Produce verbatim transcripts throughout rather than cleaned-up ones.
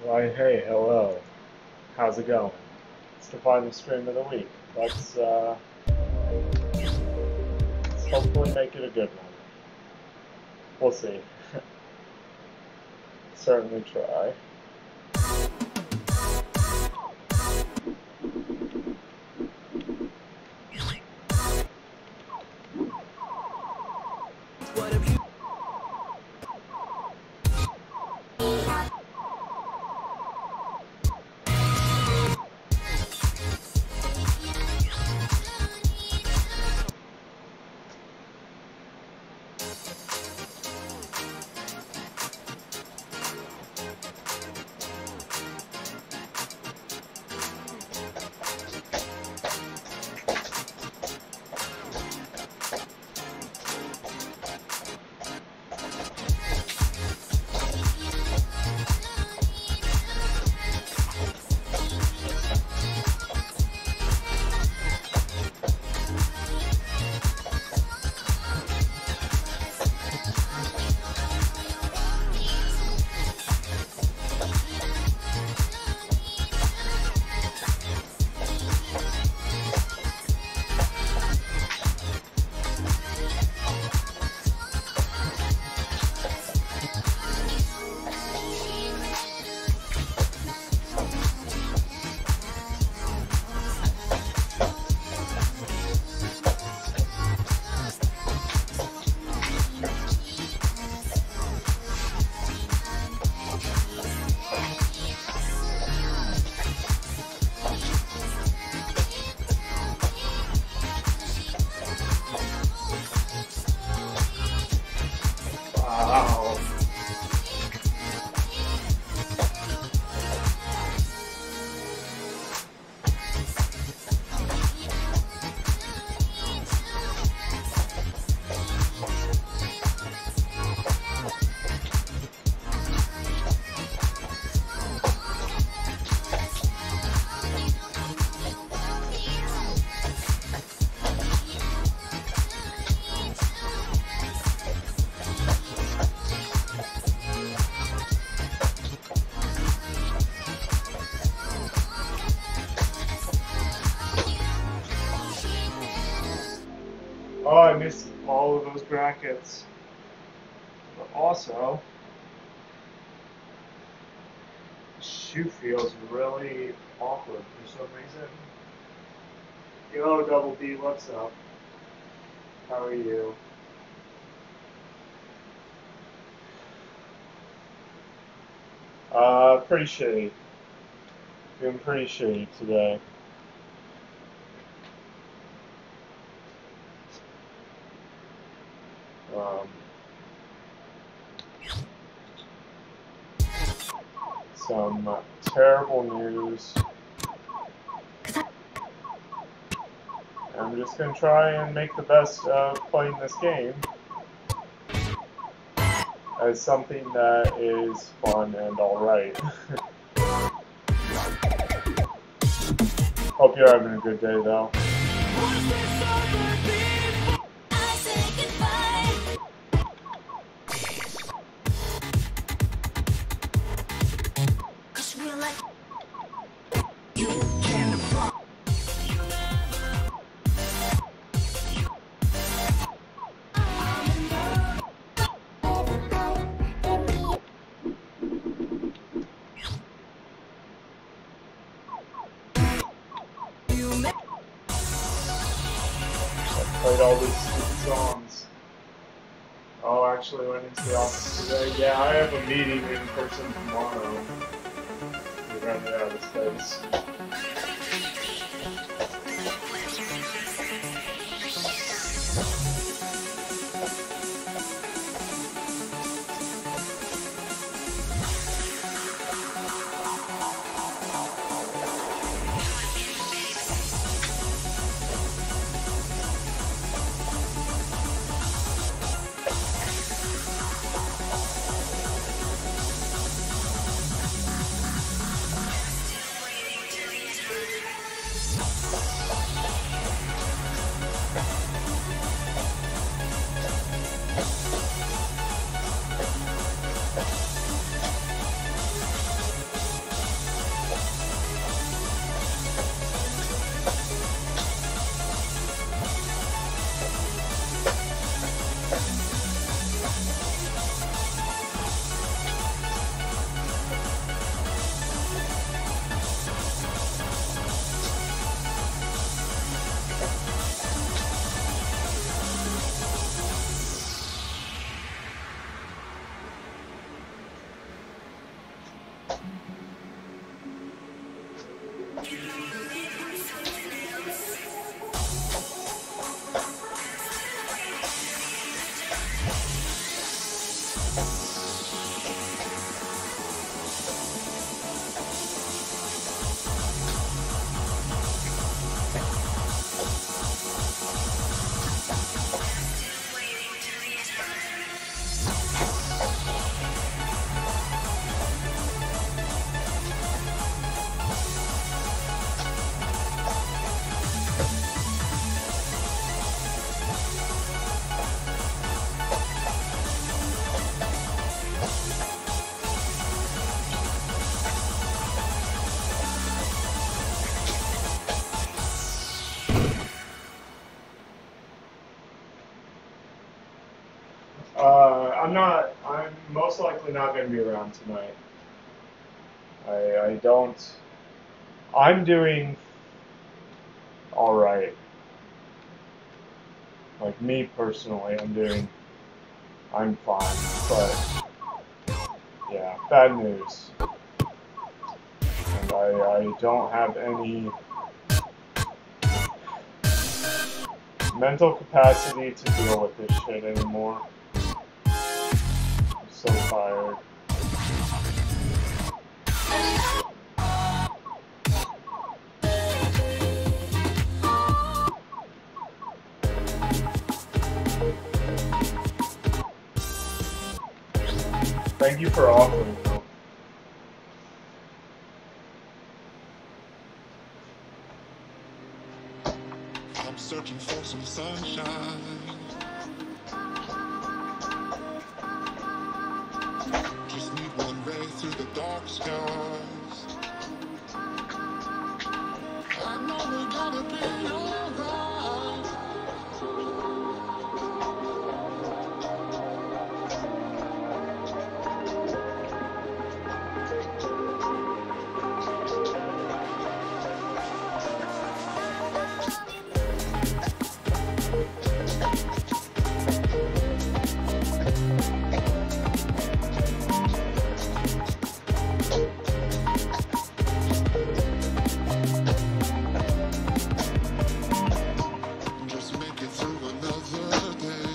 Why, hey, hello. How's it going? It's the final stream of the week. Let's, uh, let's hopefully make it a good one. We'll see. Certainly try. Wow. Oh, I missed all of those brackets. But also, the shoe feels really awkward for some reason. Yo, Double B, what's up? How are you? Uh, pretty shitty. Feeling pretty shitty today. Um, some uh, terrible news. I'm just going to try and make the best of playing this game as something that is fun and alright. Hope you're having a good day though. Played all these stupid songs. Oh, actually went into the office today. Yeah, I have a meeting in person tomorrow. We ran it out of space. Uh, I'm not, I'm most likely not going to be around tonight. I, I don't, I'm doing alright. Like me personally, I'm doing, I'm fine, but yeah, bad news. And I, I don't have any mental capacity to deal with this shit anymore. I'm so tired. Thank you for offering, though. I'm searching for some sunshine. Just need one ray through the dark skies. I know we're gonna be alright. Just make it through another day.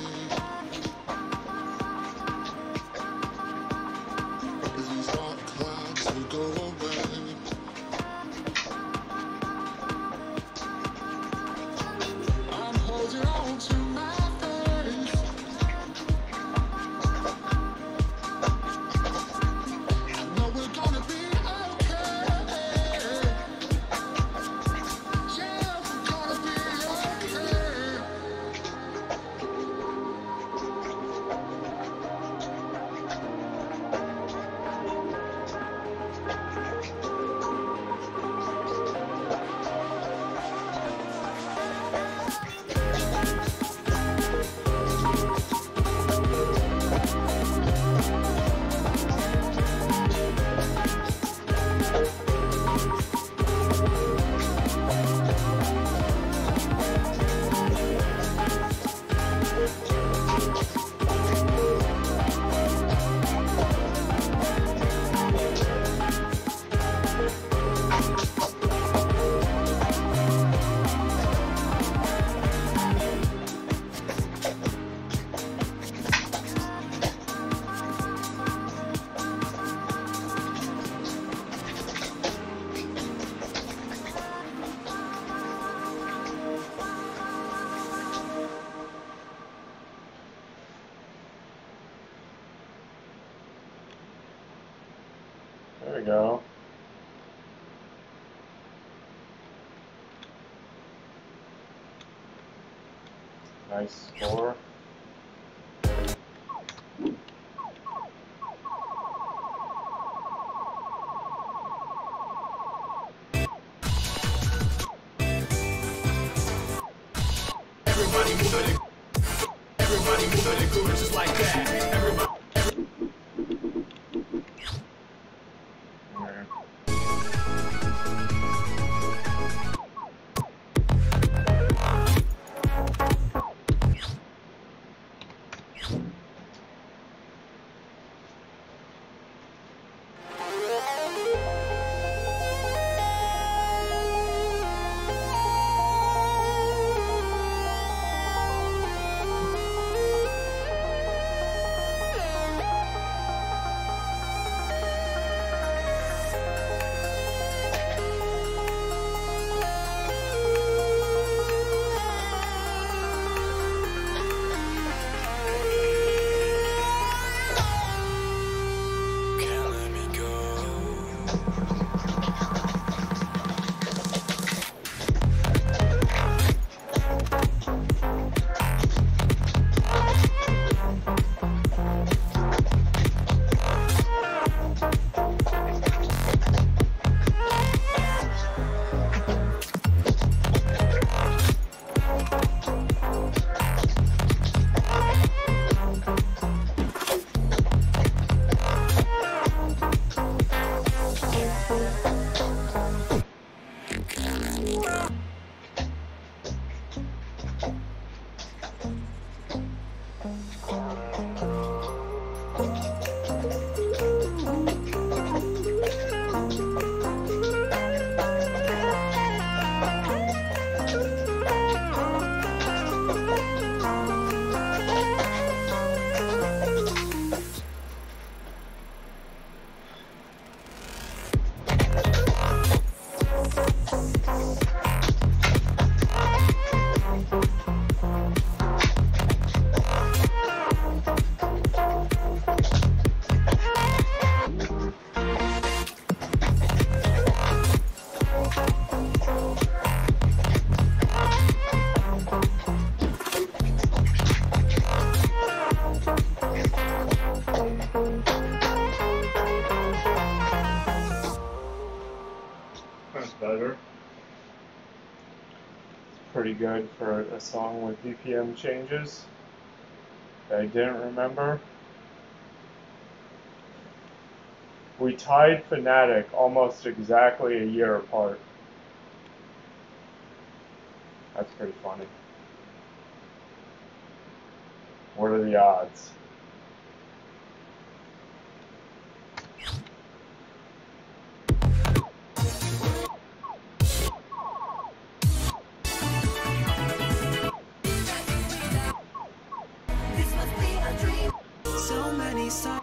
These dark clouds will go away. I'm holding on to my faith. I know we're gonna be okay. Yeah, we're gonna be okay. There we go. Nice score. Everybody move it. Everybody move it cool just like that. Everybody. better. It's pretty good for a song with B P M changes that I didn't remember. We tied Fnatic almost exactly a year apart. That's pretty funny. What are the odds? This must be a dream. So many signs.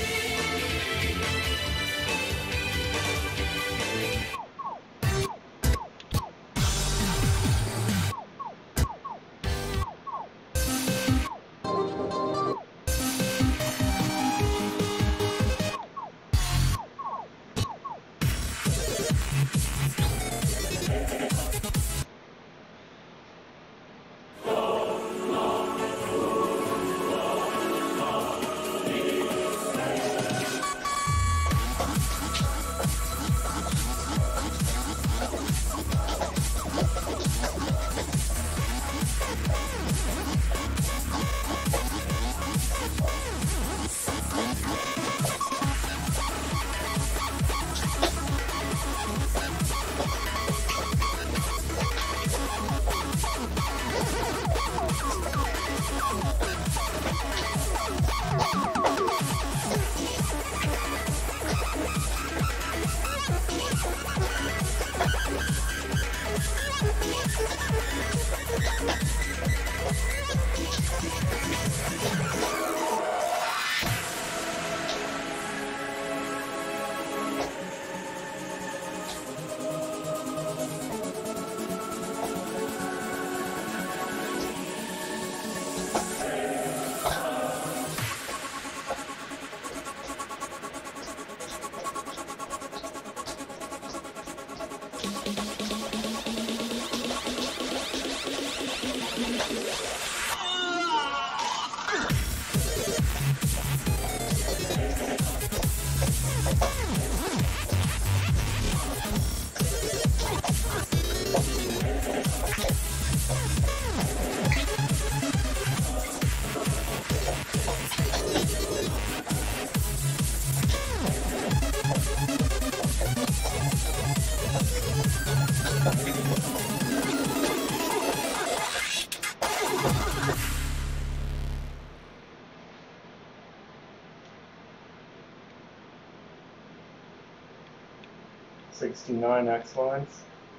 sixty-nine excellence.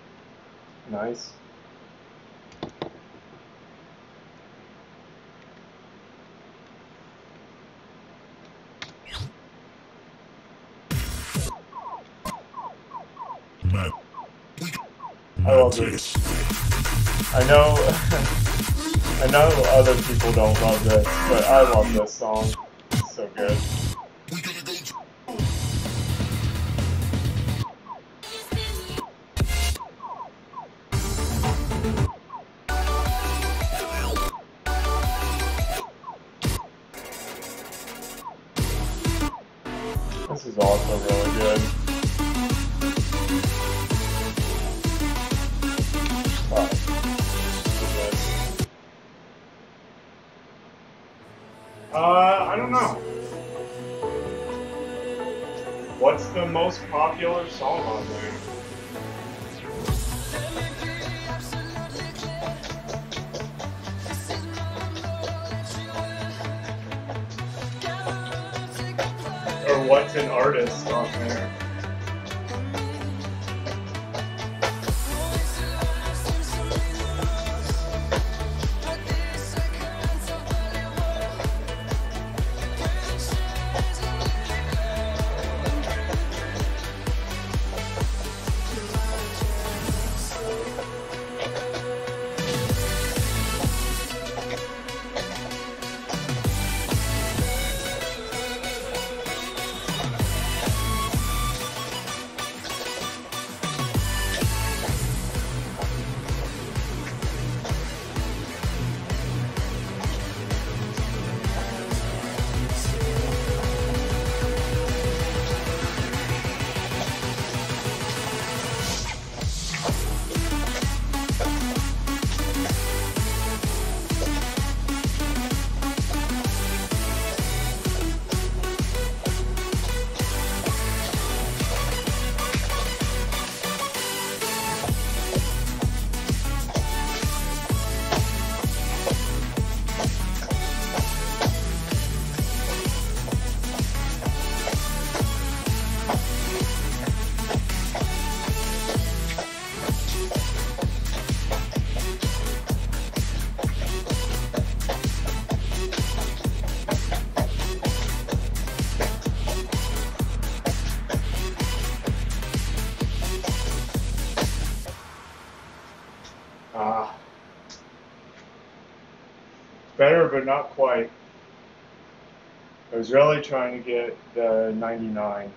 Nice. Matt. I love this. I know I know other people don't love this, but I love this song. It's so good. We gonna go to This is also really good. Wow. Uh, I don't know. What's the most popular song on there? Or what's an artist on there? Better, but not quite. I was really trying to get the ninety-nine.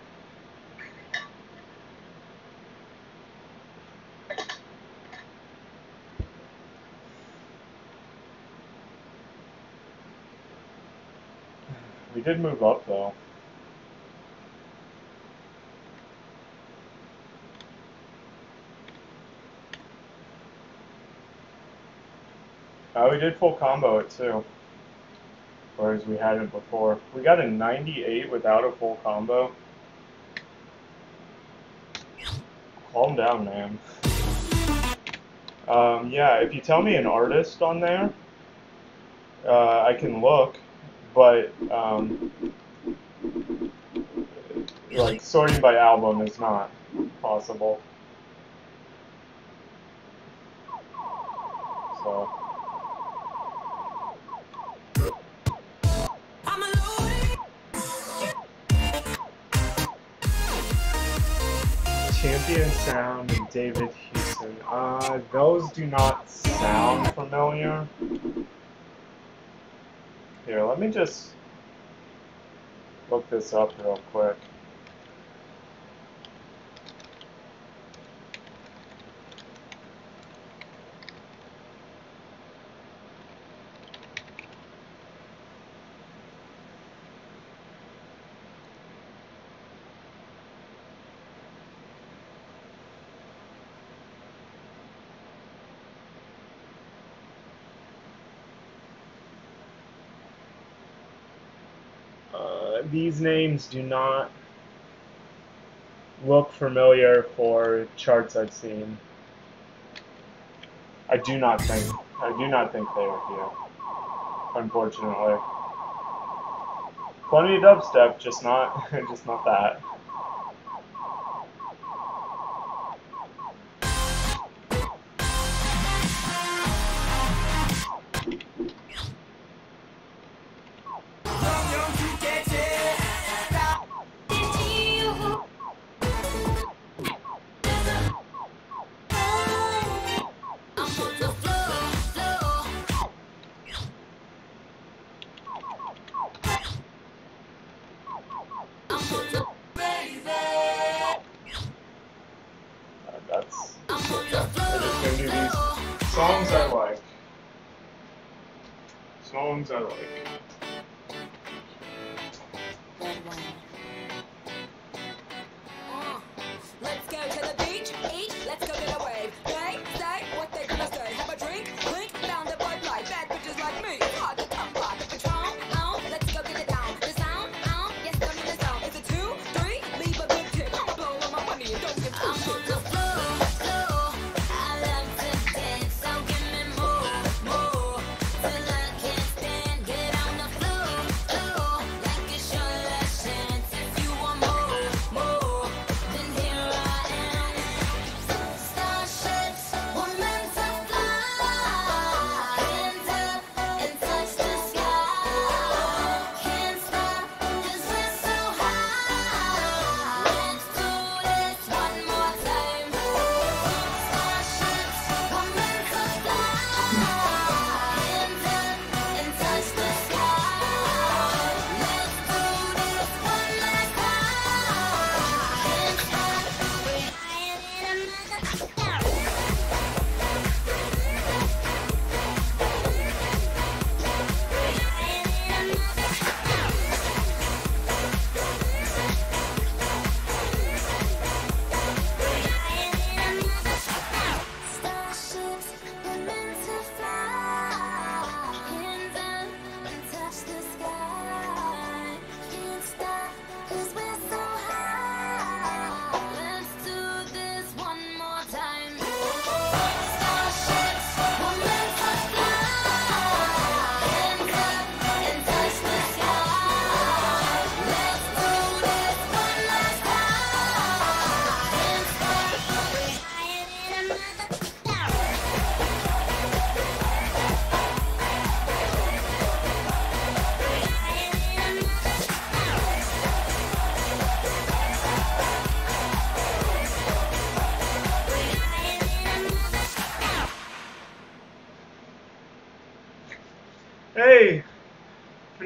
We did move up though. Oh, we did full combo it too. Whereas we hadn't before. We got a ninety-eight without a full combo. Calm down, man. Um, yeah, if you tell me an artist on there, uh, I can look, but um, like sorting by album is not possible. So. Champion Sound and David Houston. Uh, those do not sound familiar. Here, let me just look this up real quick. Uh, these names do not look familiar for charts I've seen. I do not think, I do not think they are here, unfortunately. Plenty of dubstep, just not, just not that. That's, we're just gonna do these songs I like. Songs I like. Let's go to the beach, eat, let's go get a wave. They say what they gonna say. Have a drink, clink, down the Bud Light. Bad bitches like me, hard to come by. Patron, oh, let's go get it down. The sound, oh, yes, I'm in the zone. Is it two, three? Leave a good tip. I'ma blow all my money and don't give two shits. One more time.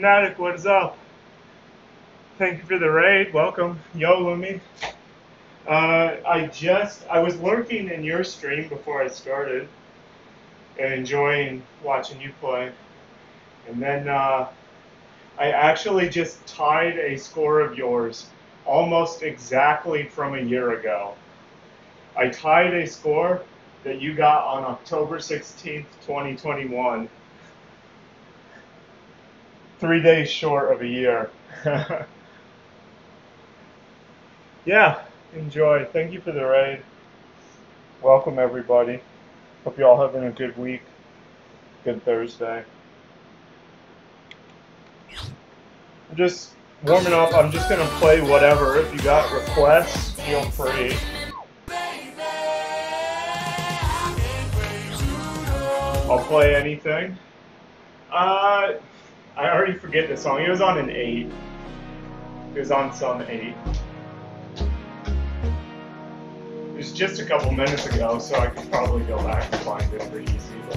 Fanatic, what is up? Thank you for the raid. Welcome. Yo, Lumi. Uh, I just, I was lurking in your stream before I started and enjoying watching you play. And then uh, I actually just tied a score of yours almost exactly from a year ago. I tied a score that you got on October sixteenth, twenty twenty-one. Three days short of a year. Yeah, enjoy. Thank you for the raid. Welcome, everybody. Hope you all having a good week. Good Thursday. I'm just warming up. I'm just going to play whatever. If you got requests, feel free. I'll play anything. Uh, I already forget the song. It was on an eight. It was on some eight. It was just a couple minutes ago, so I could probably go back and find it pretty easy. But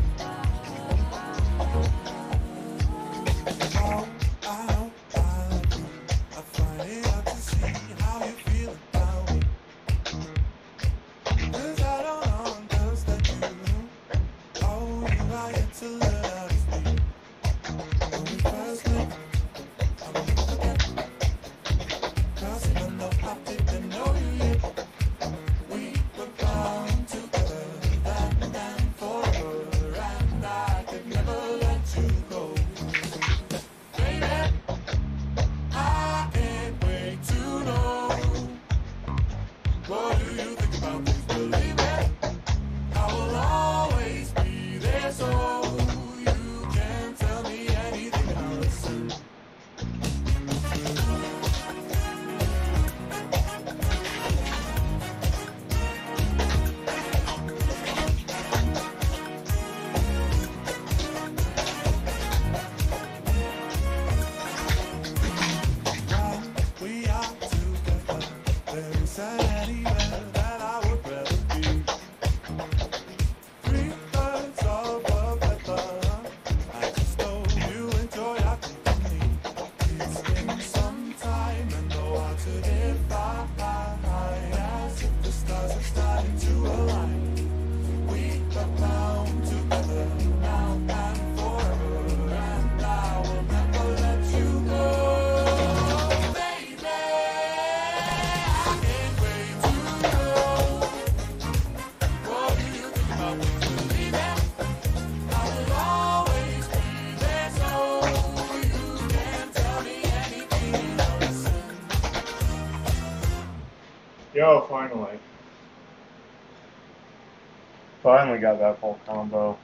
yo, finally. Finally got that full combo.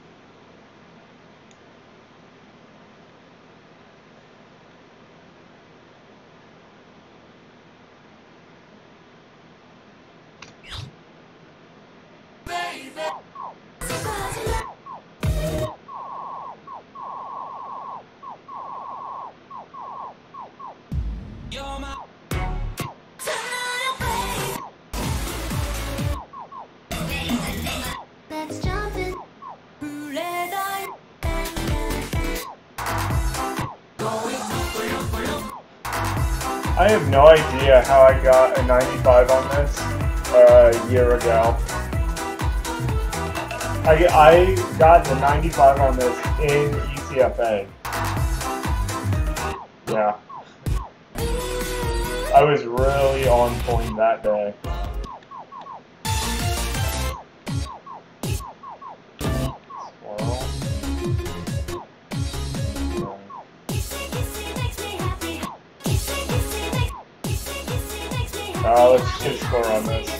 I have no idea how I got a ninety-five on this uh, a year ago. I, I got the ninety-five on this in E T F A. Yeah. I was really on point that day. Uh, let's just score on this.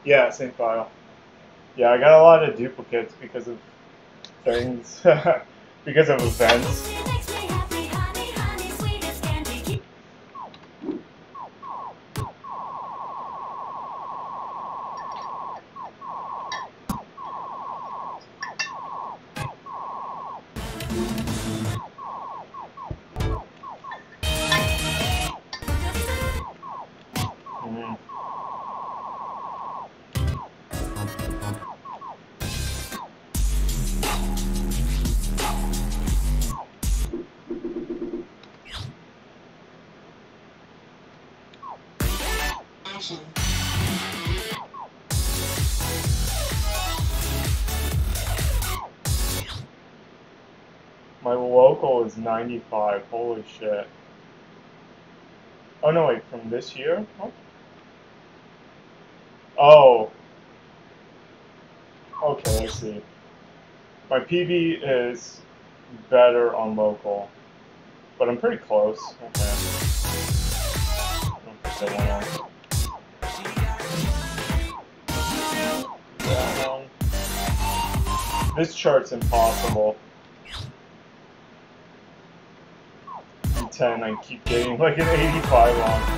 Yeah, same file. Yeah, I got a lot of duplicates because of things, because of events. Mm. My local is ninety-five. Holy shit. Oh no, wait, from this year? What? Oh. Okay, I see. My P V is better on local, but I'm pretty close. Okay. Don't say one else. That one. This chart's impossible. ten, I keep getting like an eighty-five on.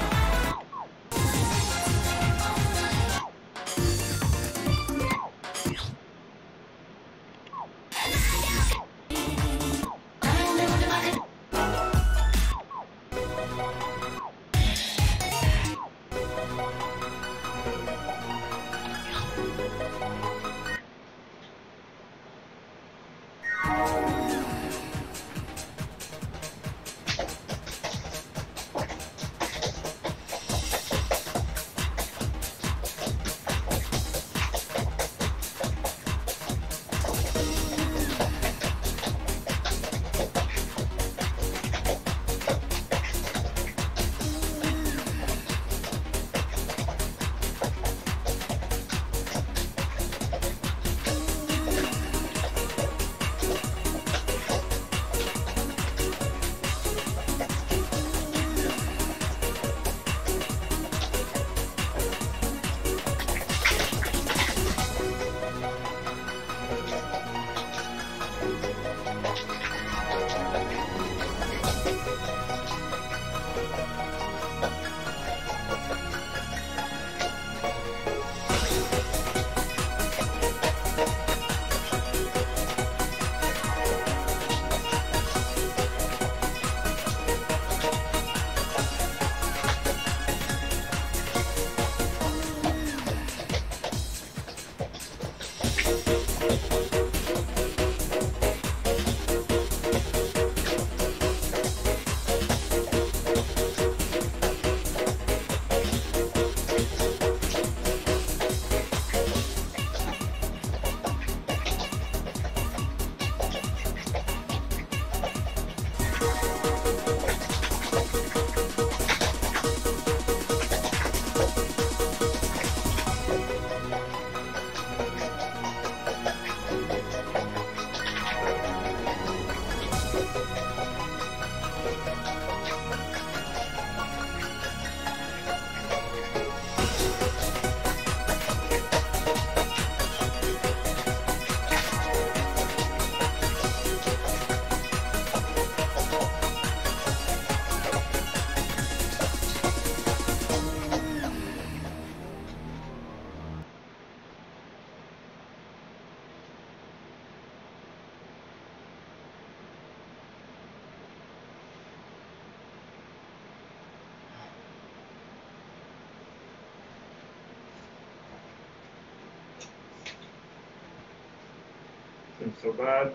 Seems so bad.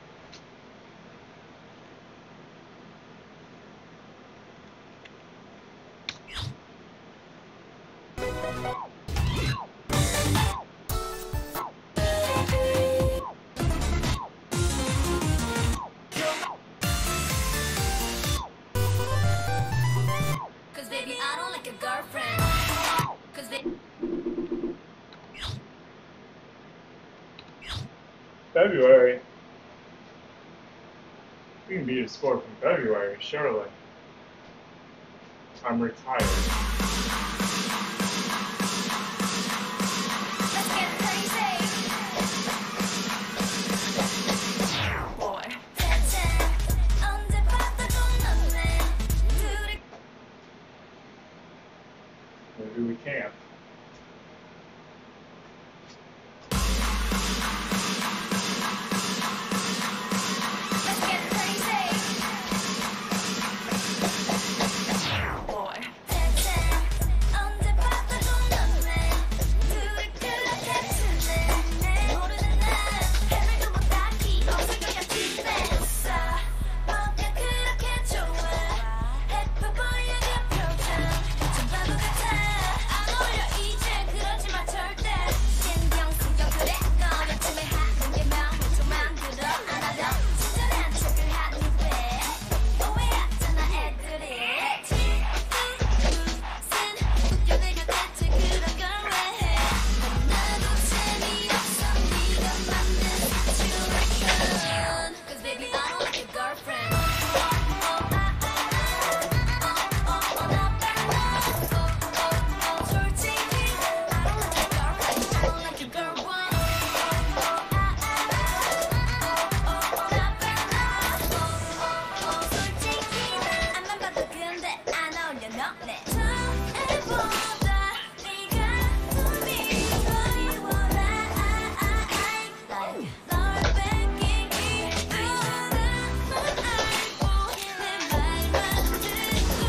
Cause baby, I don't like a girlfriend. Cause baby. February. We can beat a score from February, surely. I'm retired. can't. Let's get crazy. Boy. 언제 봐도 너네 둘이 그렇게 친해 모르는 날 해밀도 못하기 없을 것 같은 뺏어 뭐가 그렇게 좋아 예뻐 보여 그 표정 좀 바보 같아 안 어울려 이제 그러지 마 절대 신경 쓰여 그래 너는 침해하는 게 마음을 좀 만들어 알아요 친절한 척을 하는 왜 오해하잖아 애들이 웃겨내려 대체 그런 걸 왜 해 나도 재미없어 네가 만든 situation Cause baby I don't like your girlfriend 솔직히 I don't like your girlfriend I don't like your girl one 솔직히 안만 봐도 근데 안 어울려 너네 전에보다 네가 더 미워라 like 널 뺏기기 이유는 넌 알고 내 말만 듣고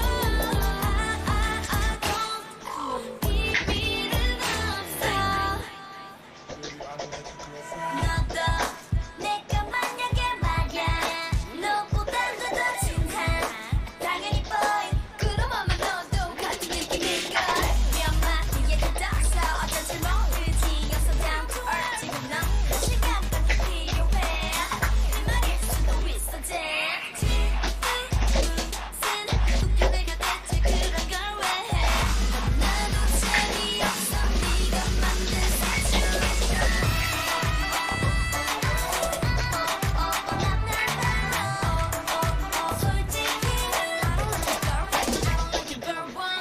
비밀은 없어 너도 내가 만약에 말야 너보단 더 친한 당연히 boy 그러면 너도 같은 느낌일걸 몇 마디에 뜯어서 어쩐지 모르지 어서 down to earth 지금 넌 시간밖에 필요해 내 말일 수도 있어 젠 웃겨내려 대체 그런 걸 왜 해 나도 재미없어 네가 만든 situation 솔직히 I don't like your girlfriend I don't like your girl one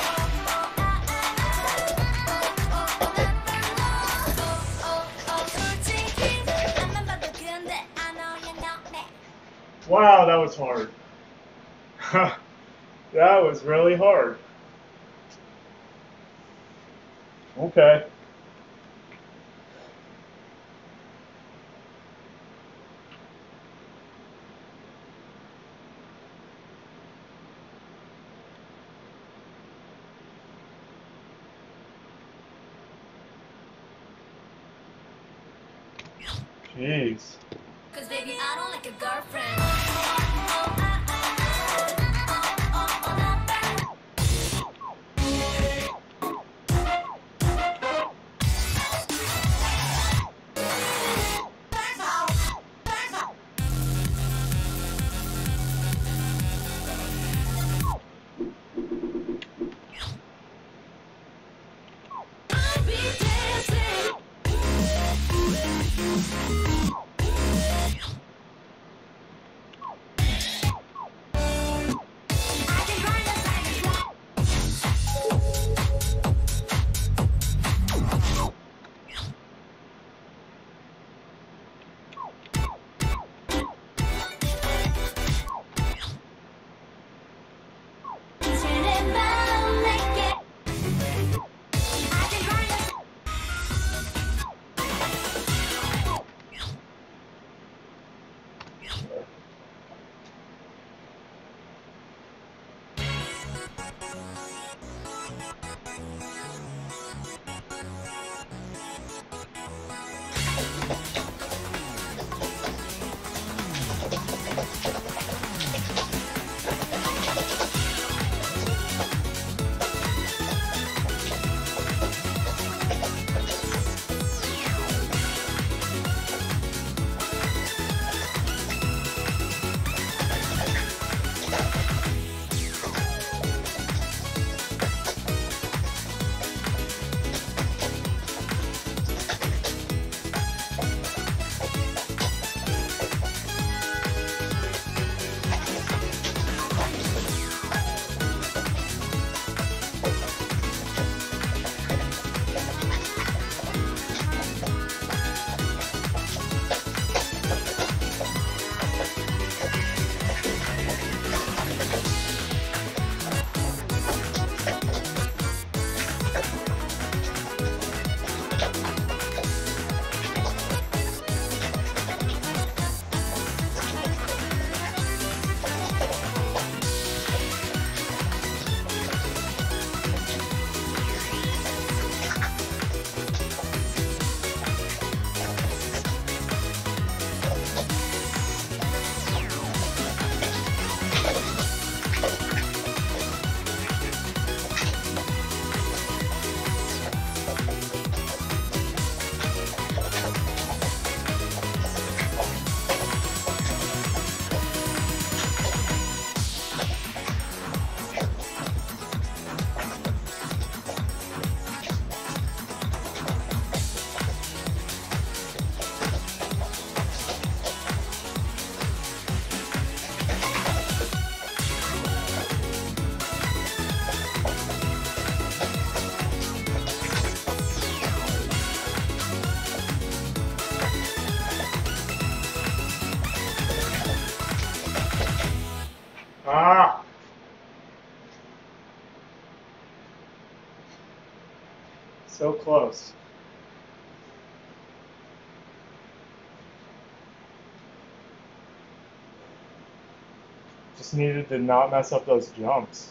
솔직히 안만 봐도 근데 안 어울려 너네 Wow, that was hard. That was really hard. Okay. Jeez. Cause baby I don't like your girlfriend I'll be dancing Ah! So close. Just needed to not mess up those jumps.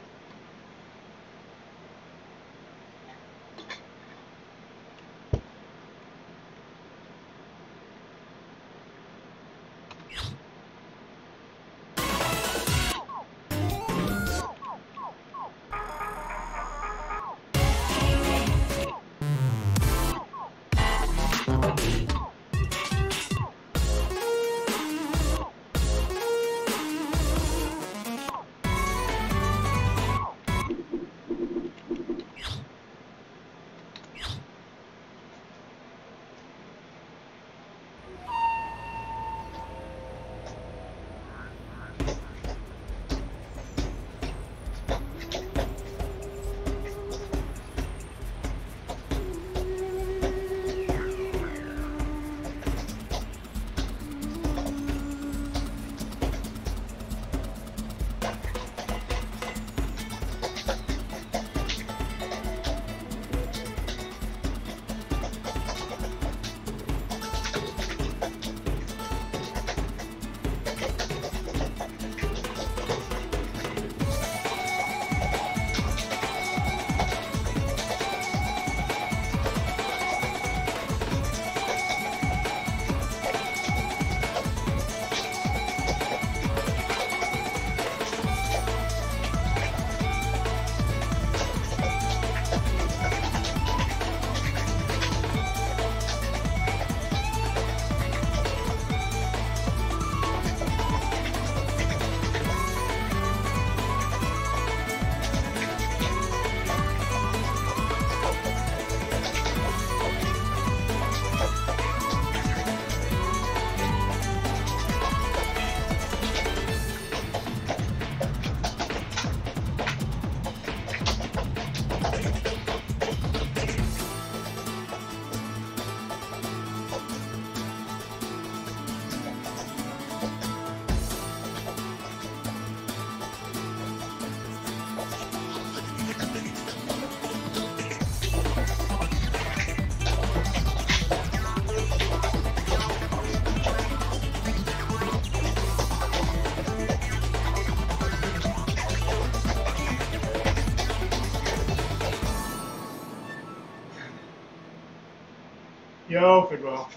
Yo, Fidwell.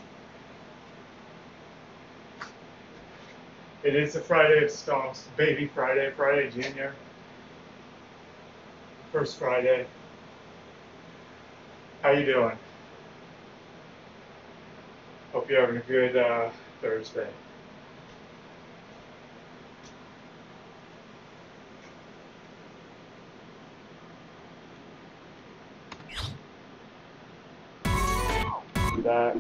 It is a Friday of Stomps. Baby Friday, Friday Junior. First Friday. How you doing? Hope you're having a good uh, Thursday. Do that.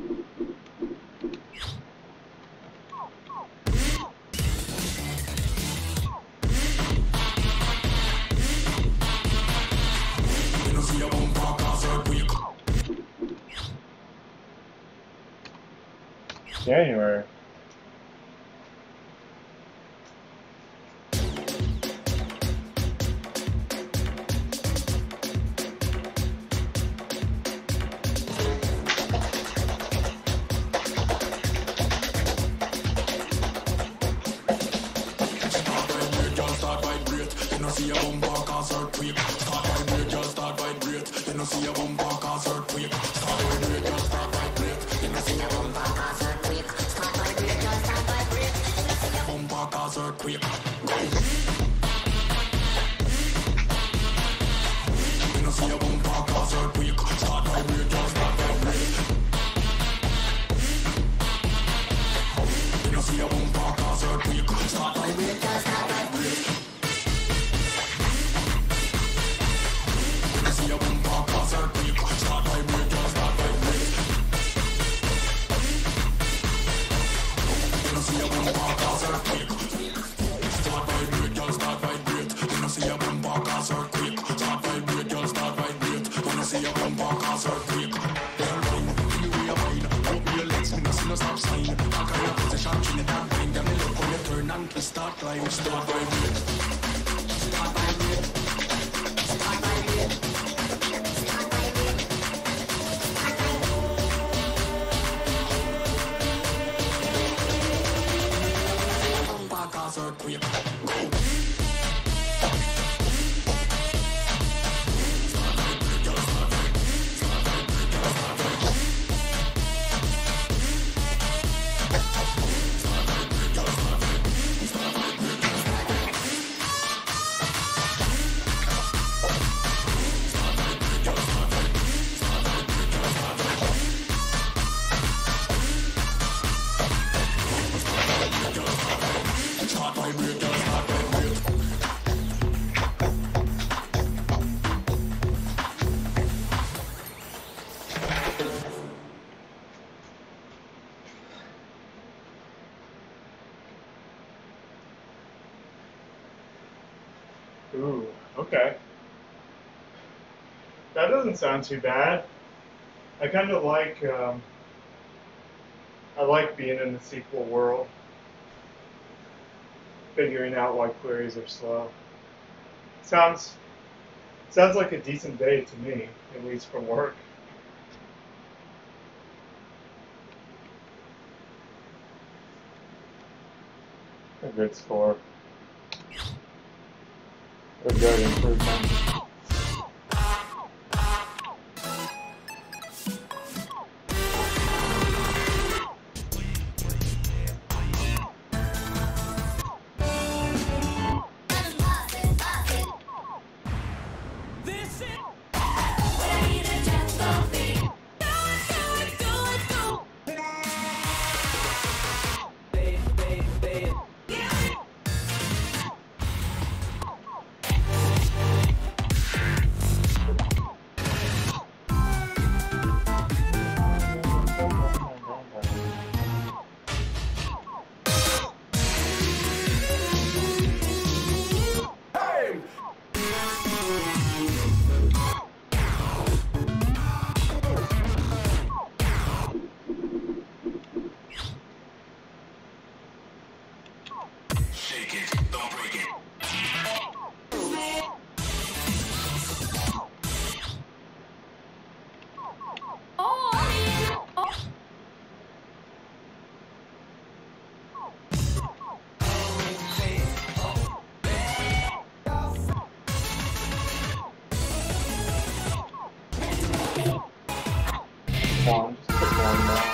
January. Let's start right here. Start right here. Start right here. Start right here. Start right here. Start right here. 가서 구역. Ooh, okay. That doesn't sound too bad. I kind of like, um, I like being in the S Q L world. Figuring out why queries are slow. Sounds, sounds like a decent day to me, at least from work. A good score. A good improvement. One, just put one down.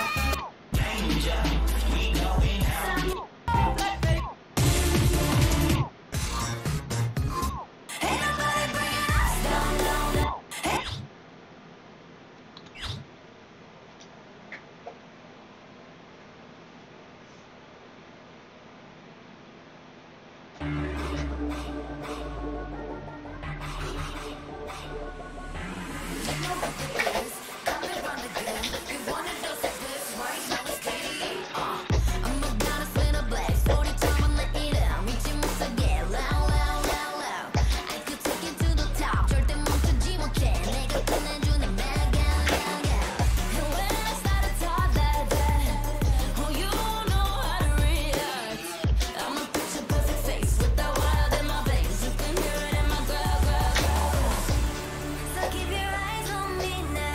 So keep your eyes on me now.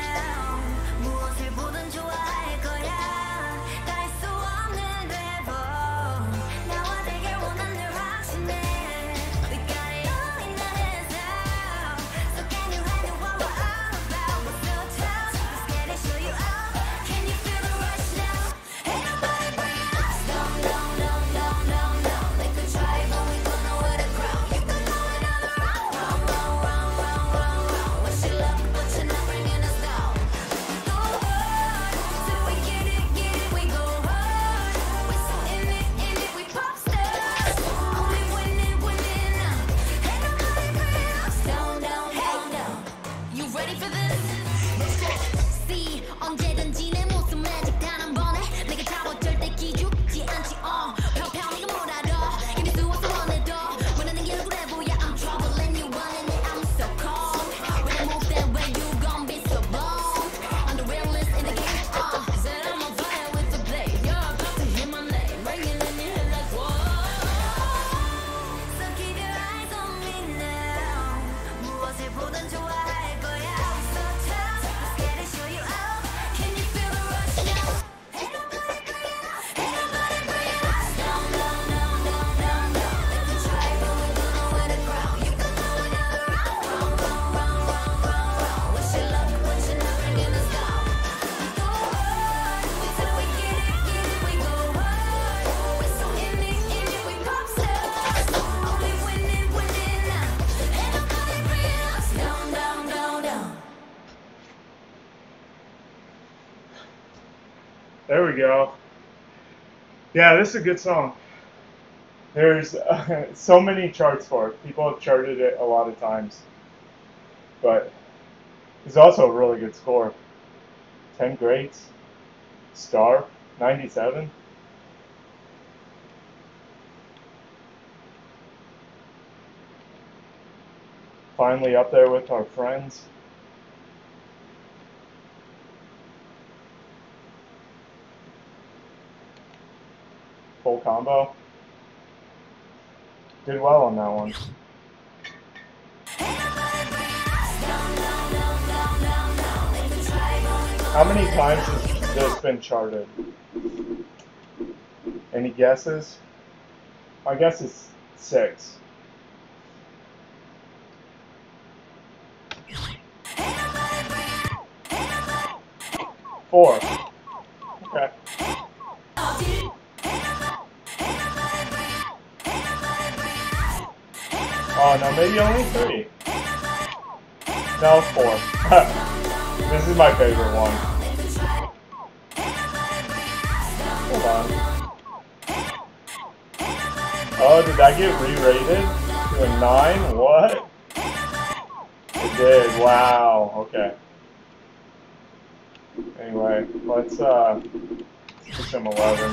There we go. Yeah, this is a good song. There's uh, so many charts for it. People have charted it a lot of times. But it's also a really good score. ten greats. Star. ninety-seven. Finally up there with our friends. Full combo. Did well on that one. How many times has this been charted? Any guesses? My guess is six. Four. Okay. Oh no, maybe only three. No, four. This is my favorite one. Hold on. Oh, did that get re-rated to a nine? What? It did. Wow. Okay. Anyway, let's uh, do some elevens.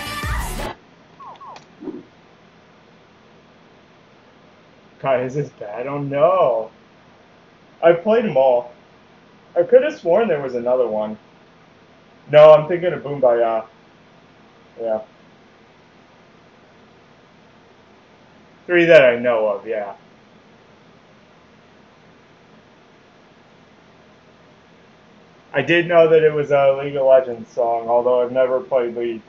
God, is this bad? Oh no. I've played them all. I could have sworn there was another one. No, I'm thinking of Boombayah. Yeah. Three that I know of, yeah. I did know that it was a League of Legends song, although I've never played League.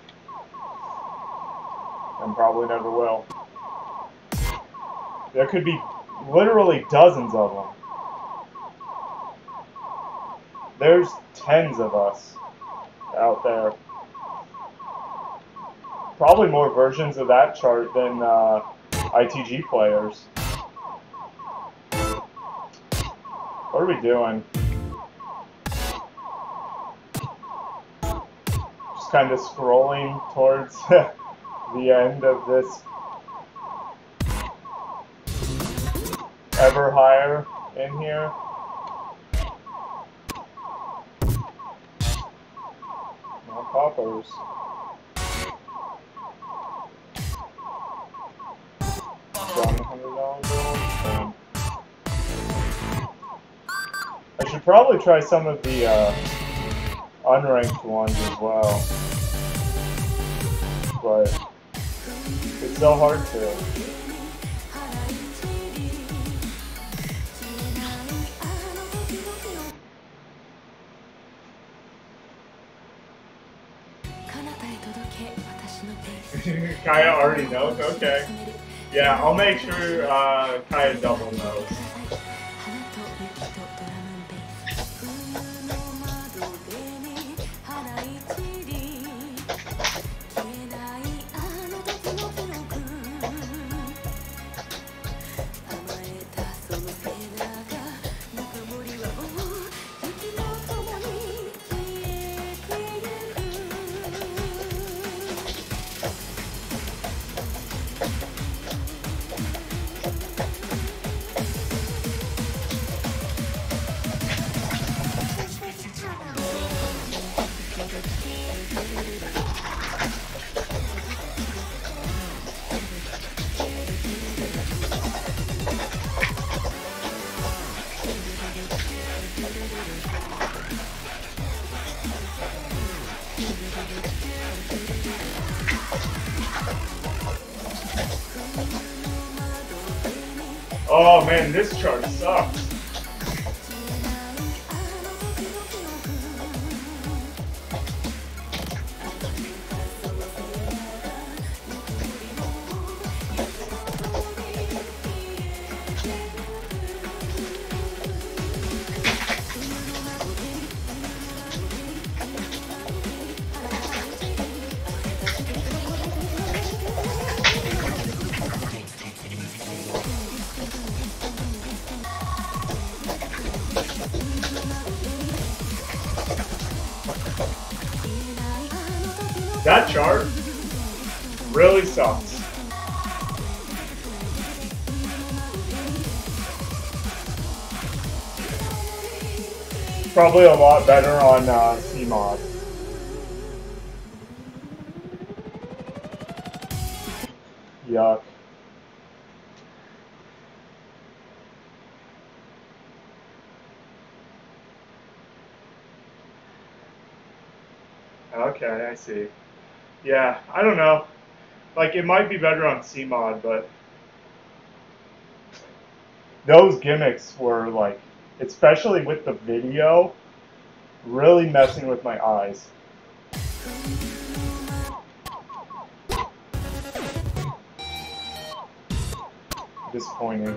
And probably never will. There could be literally dozens of them. There's tens of us out there. Probably more versions of that chart than uh, I T G players. What are we doing? Just kind of scrolling towards the end of this ever higher in here. More poppers. one hundred dollar bill. I should probably try some of the uh, unranked ones as well, but it's so hard to. Kaya already knows? Okay. Yeah, I'll make sure uh, Kaya double knows. Oh man, this chart sucks. That chart really sucks. Probably a lot better on uh, C mod. Yuck. Okay, I see. Yeah, I don't know. Like, it might be better on C mod, but those gimmicks were, like, especially with the video, really messing with my eyes. Disappointing.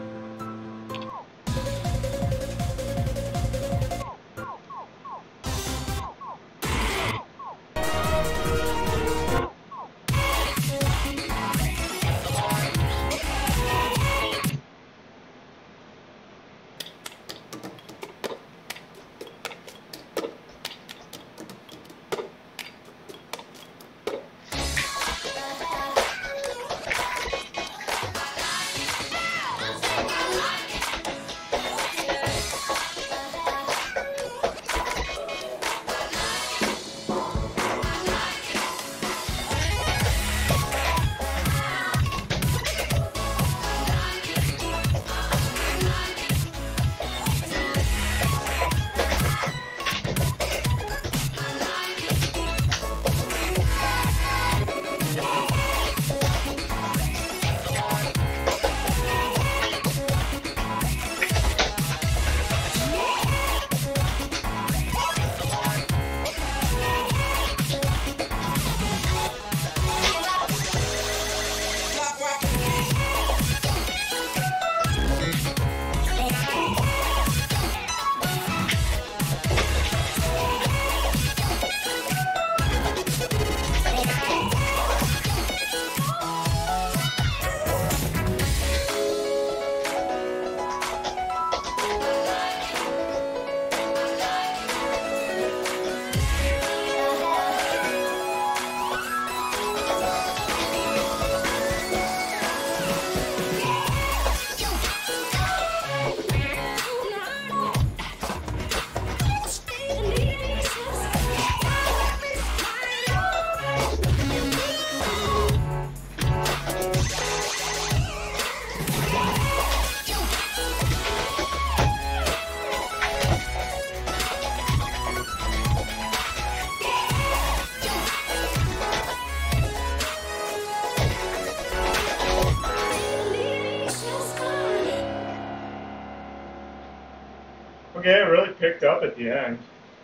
Okay, it really picked up at the end.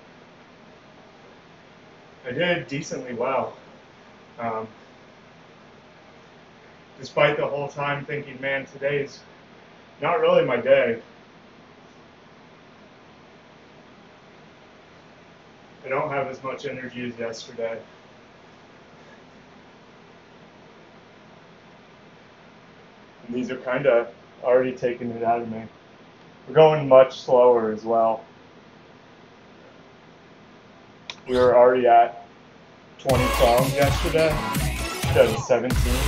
I did decently well. Um, despite the whole time thinking, man, today's not really my day. I don't have as much energy as yesterday. And these are kind of already taking it out of me. We're going much slower as well. We were already at twenty songs yesterday instead of seventeen.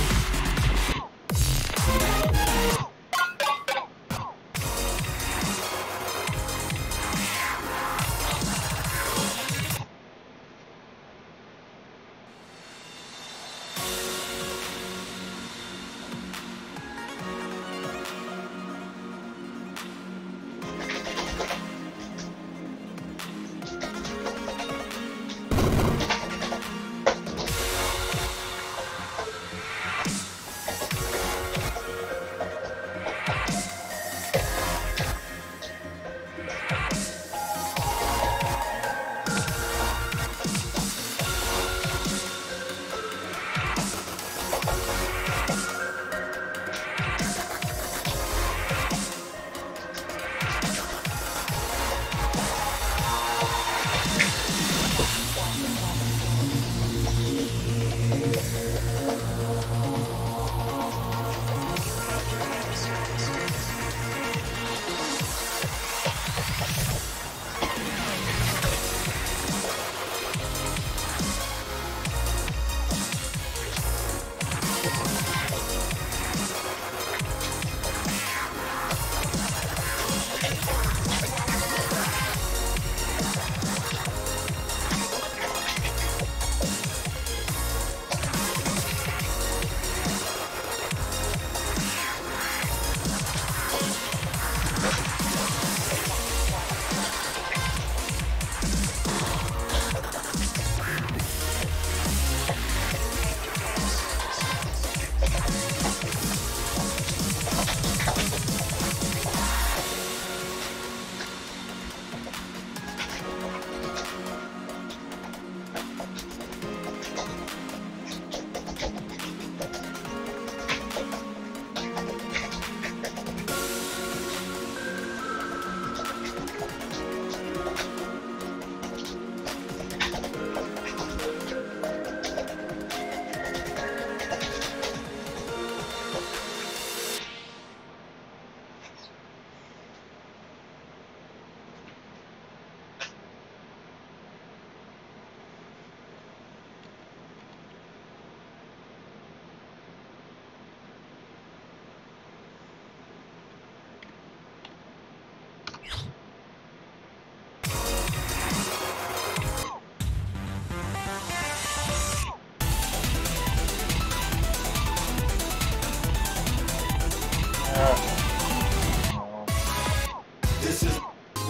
Oh. This is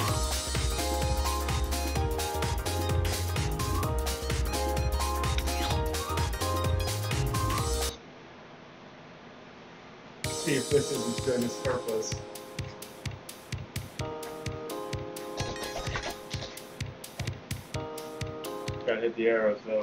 See if this isn't doing its purpose. Gotta hit the arrows though.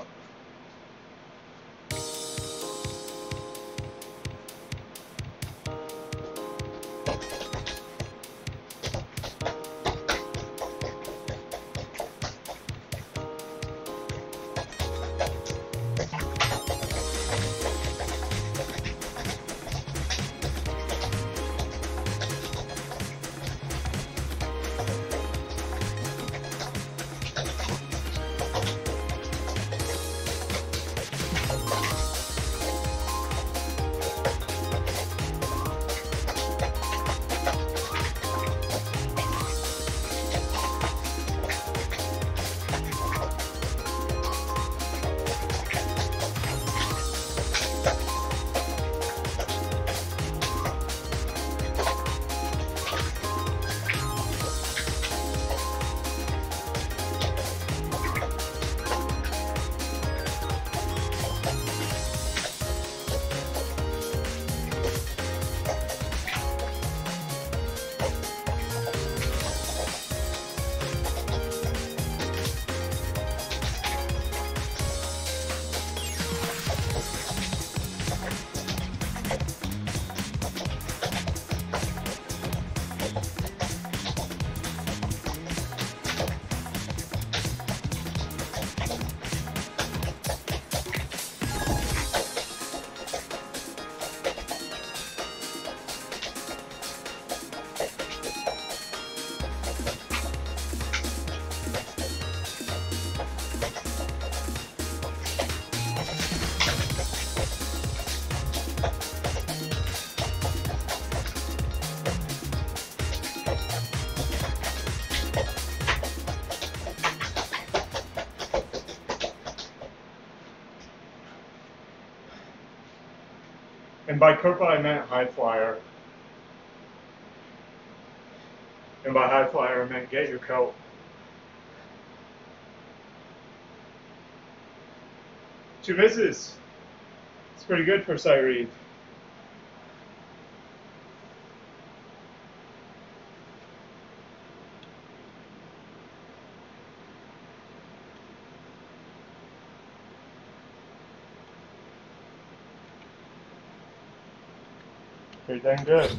And by Kerpa I meant high flyer. And by high flyer I meant get your coat. Two misses. It's pretty good for sight read. Pretty dang good.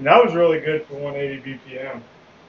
that was really good for one eighty B P M.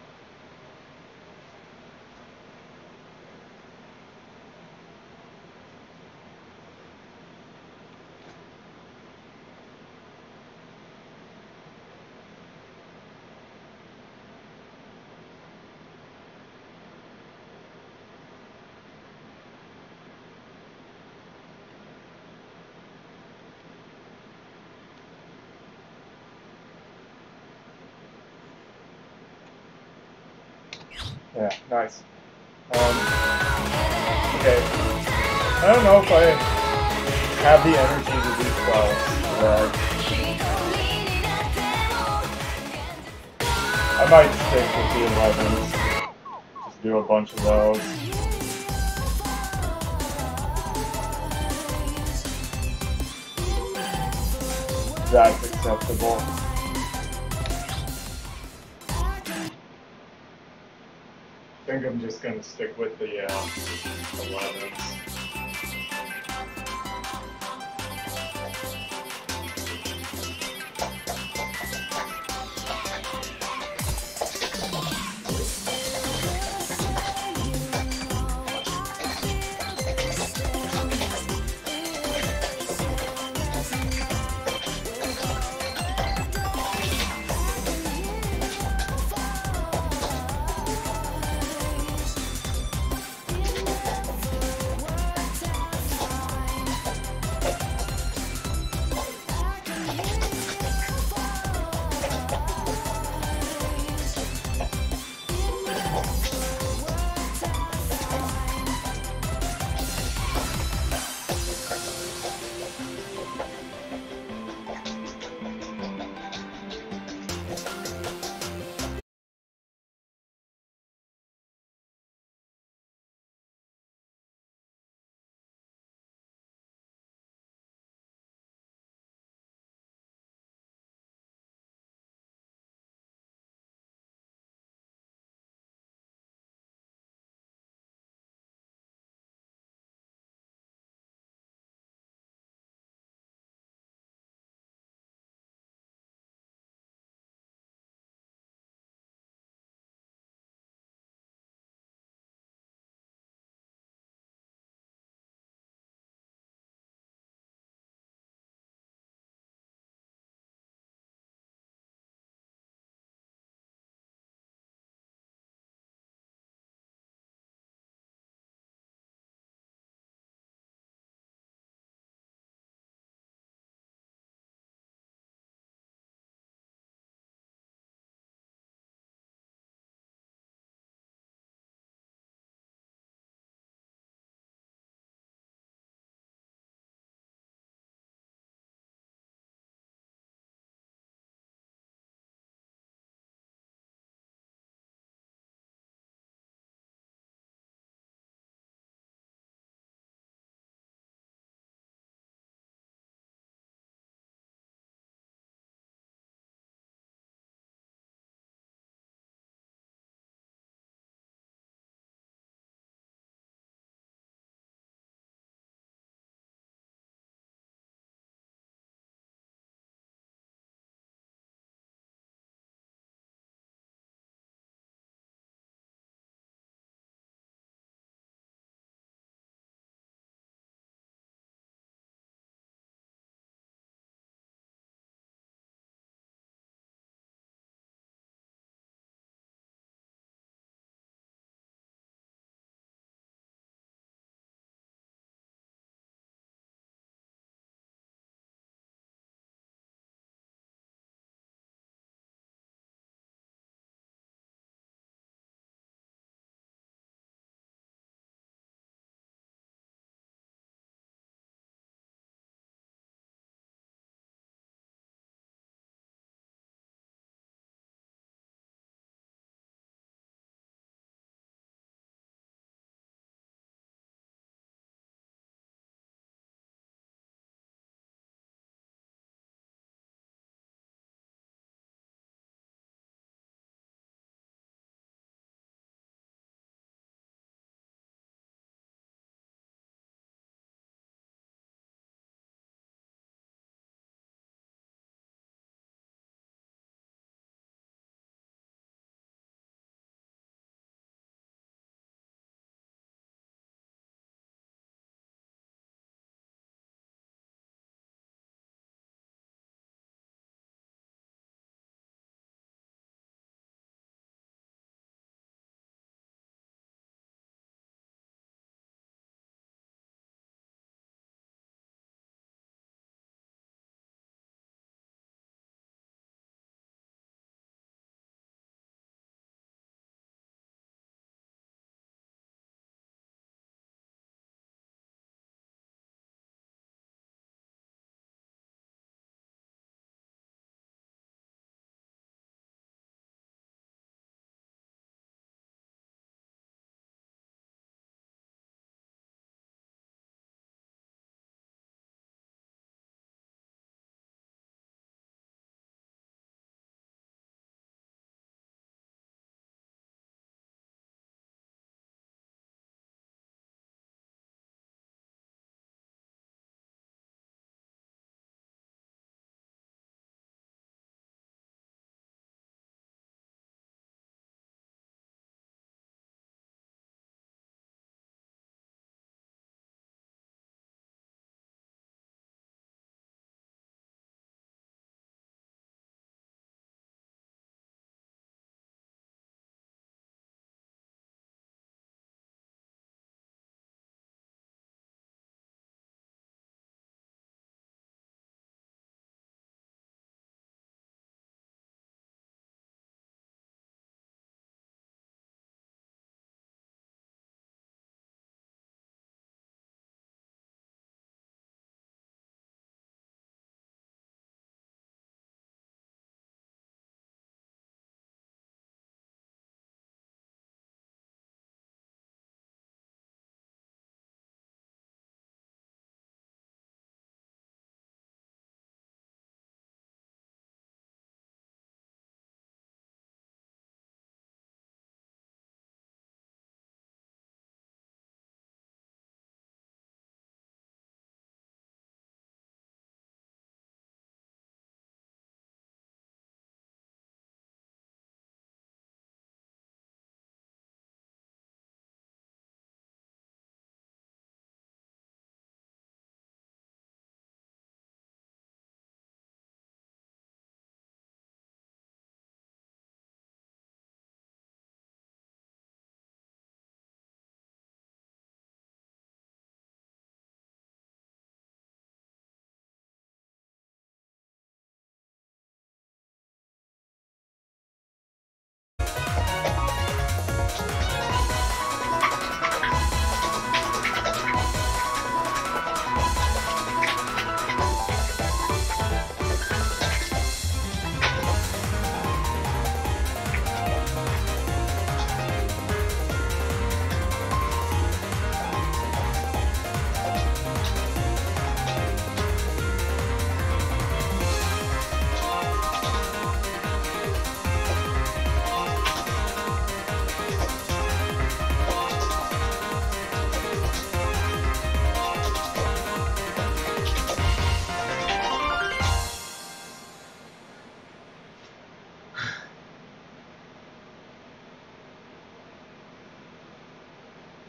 Yeah, nice. Um, okay. I don't know if I have the energy to do twelve today. I might stick with the elevens. Just do a bunch of those. That's acceptable. I think I'm just gonna stick with the uh, elevens.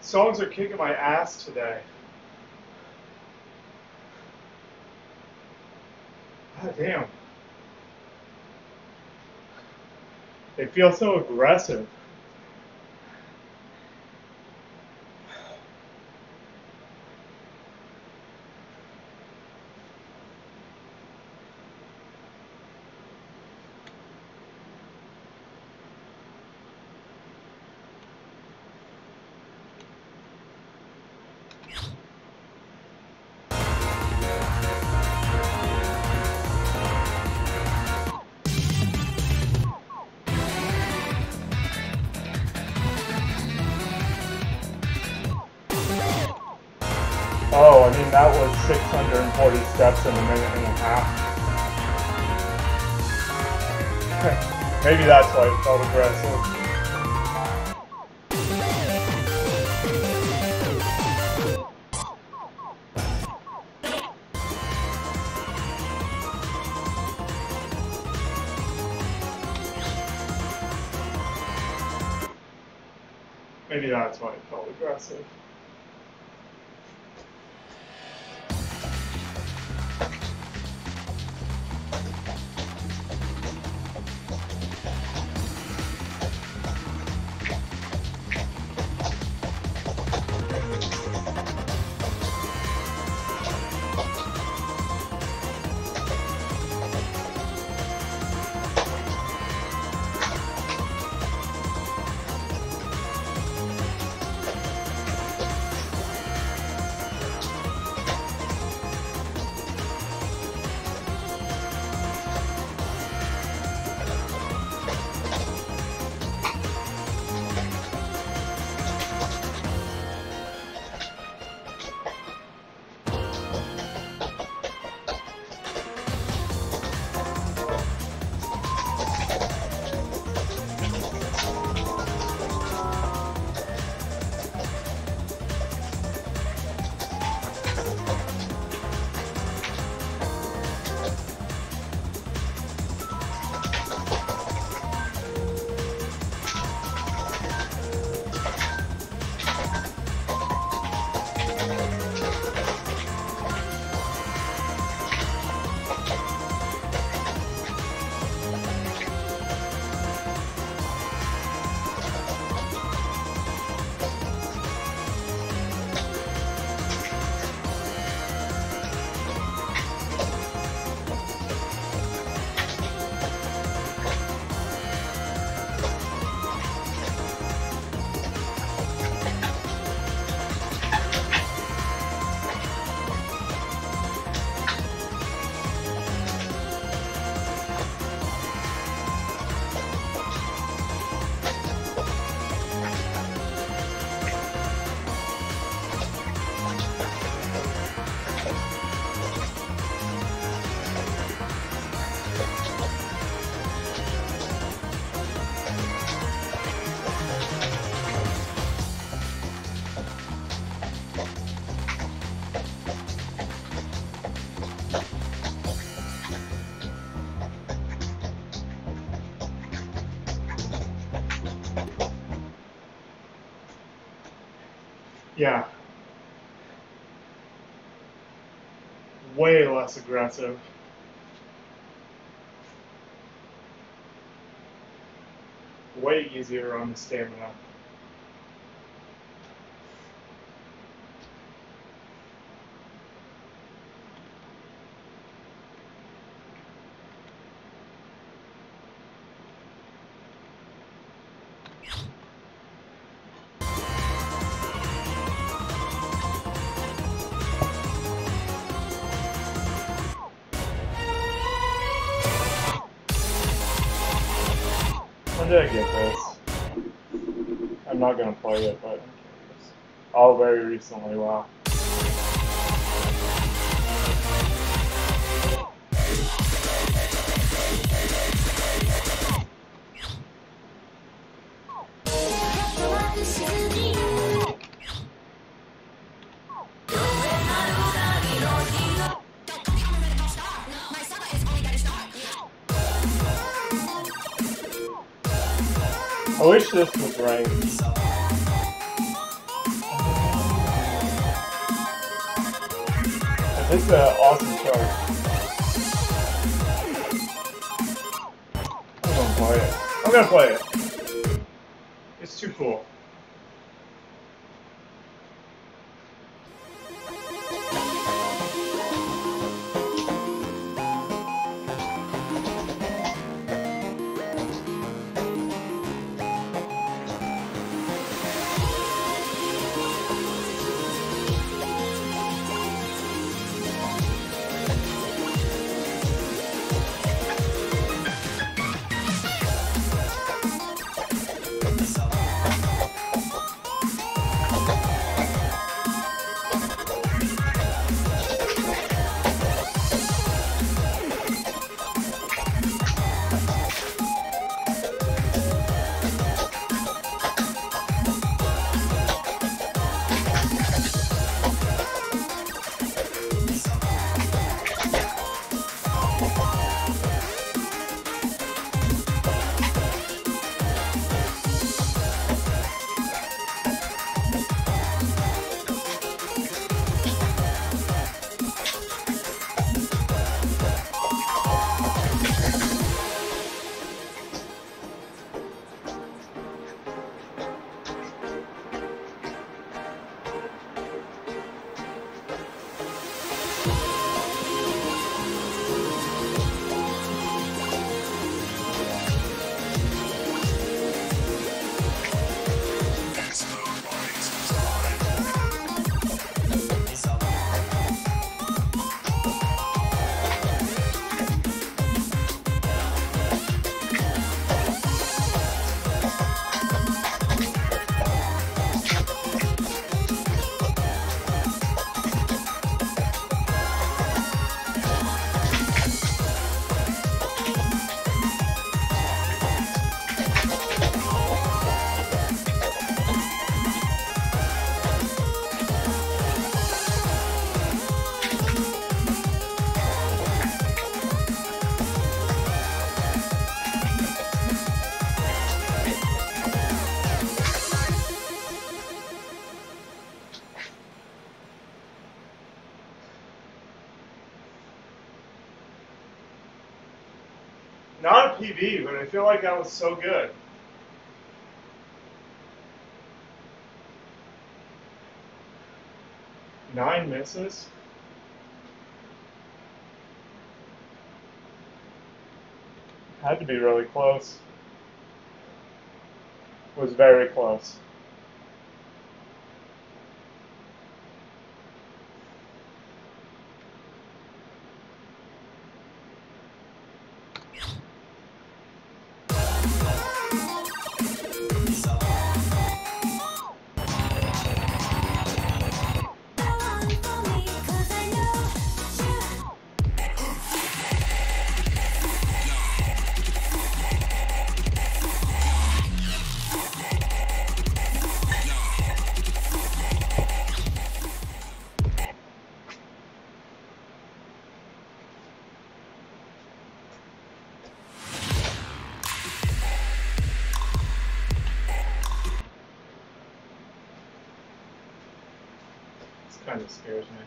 Songs are kicking my ass today. God damn. They feel so aggressive. Oh, I mean, that was six hundred forty steps in a minute and a half. Maybe that's why it felt aggressive. Maybe that's why it felt aggressive. Yeah. Way less aggressive. Way easier on the stamina. When did I get this? I'm not gonna play it, but I'm curious. Oh, very recently, wow. I wish this was right. This is an awesome chart. I'm gonna play it. I'm gonna play it. It's too cool. Not a P B, but I feel like that was so good. Nine misses? Had to be really close. It was very close. Kind of scares me.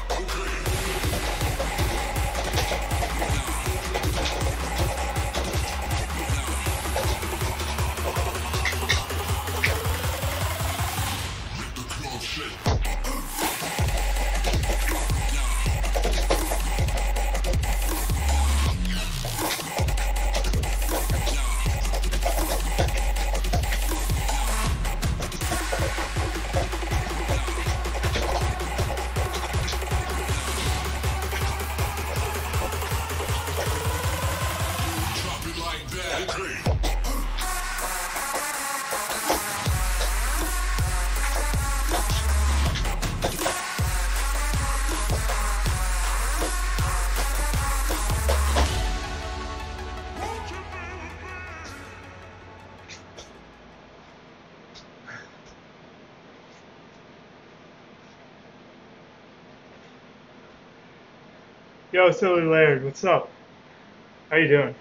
Yo, Silly Laird, what's up? How you doing?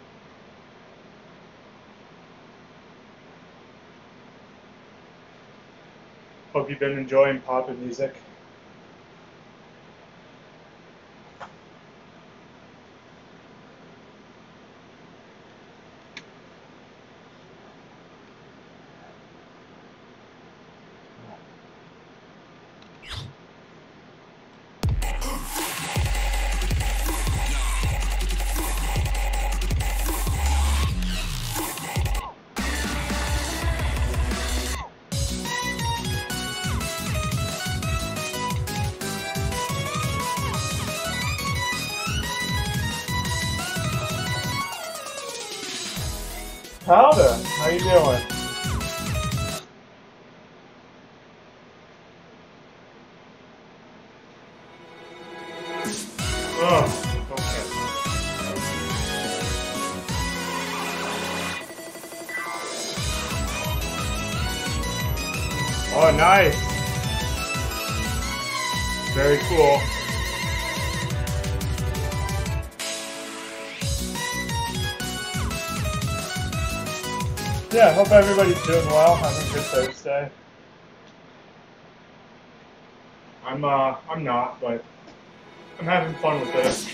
Hope you've been enjoying poppin' music. Powder, how you doing? Oh, okay. Oh, nice. Very cool. Yeah, I hope everybody's doing well. Having a good Thursday. I'm uh, I'm not, but I'm having fun with this.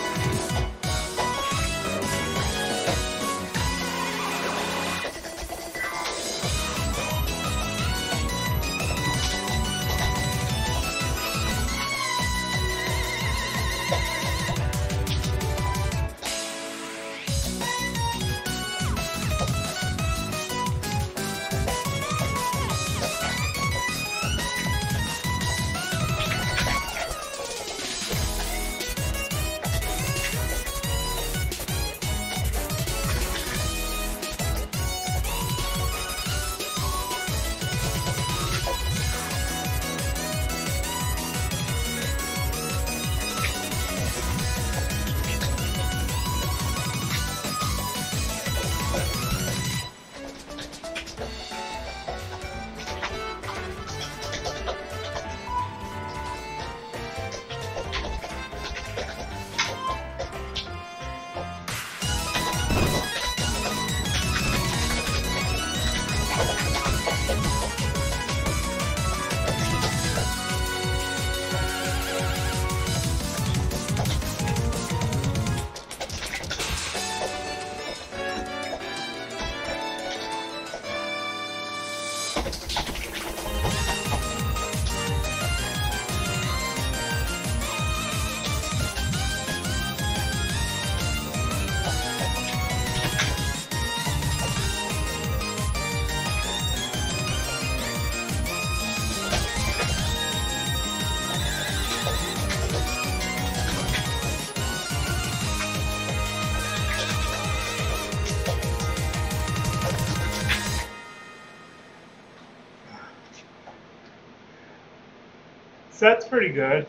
Set's pretty good.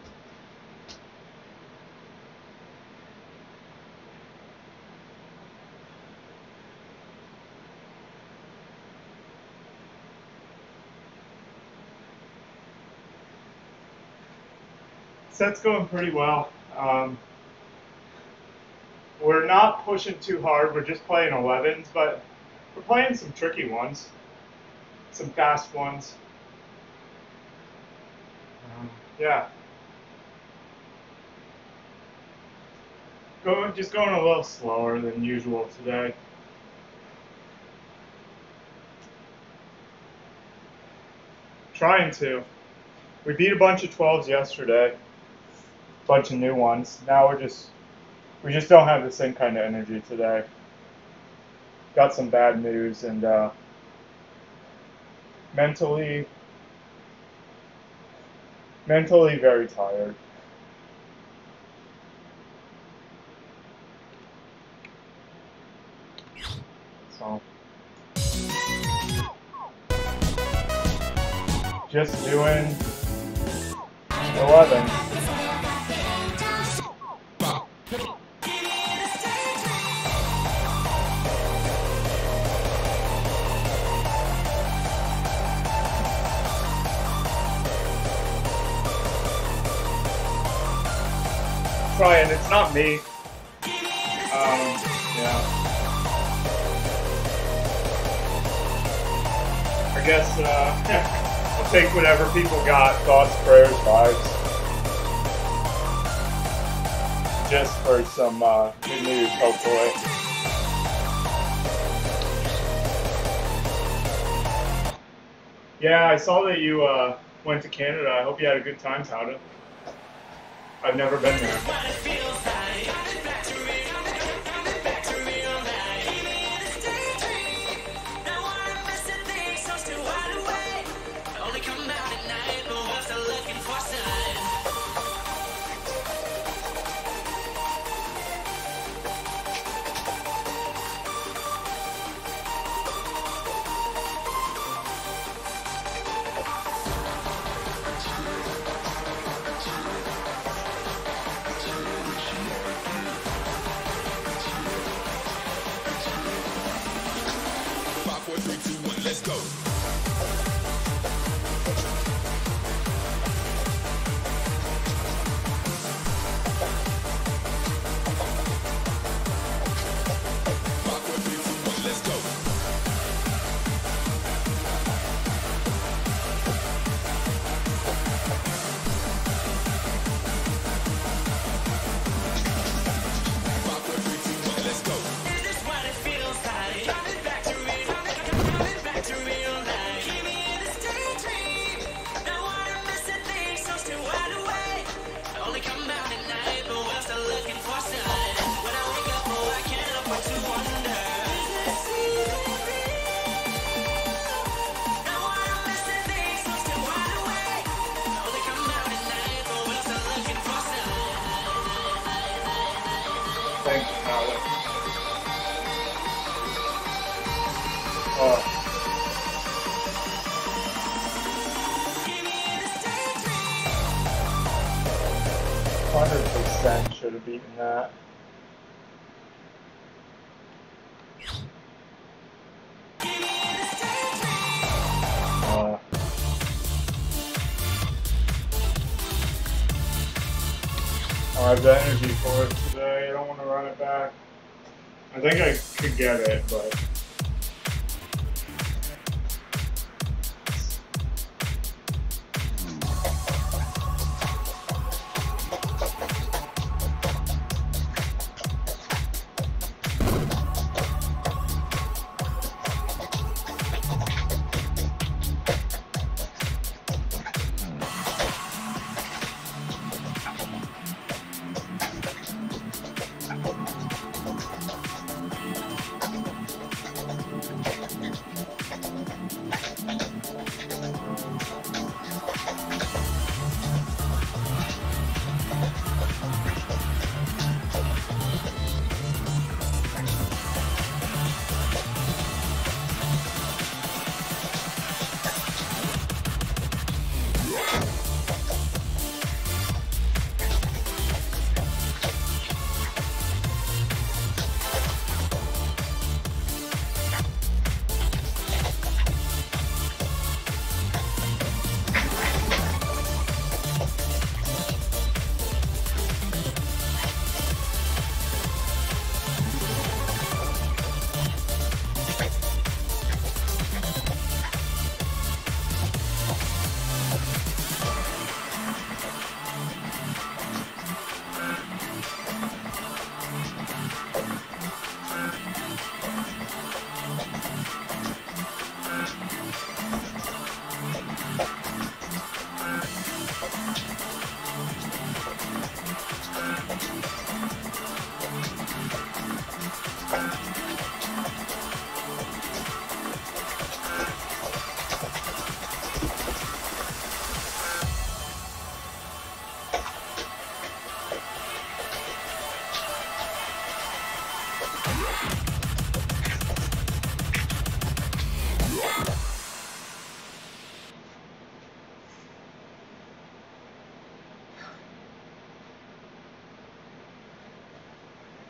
Set's going pretty well. Um, we're not pushing too hard. We're just playing elevens, but we're playing some tricky ones, some fast ones. Um, yeah. Go, just going a little slower than usual today. Trying to. We beat a bunch of twelves yesterday. Bunch of new ones. Now we're just, we just don't have the same kind of energy today. Got some bad news and uh, mentally, mentally very tired. So, just doing eleven. Trying, it's not me. Um, yeah. I guess uh, I'll take whatever people got, thoughts, prayers, vibes. Just for some uh, good news, hopefully. Yeah, I saw that you uh, went to Canada. I hope you had a good time, Howden. I've never been there. Let's go. Thank you, Howden. Oh. one hundred percent should have beaten that. Uh, I have the energy for it today. I don't want to run it back. I think I could get it, but...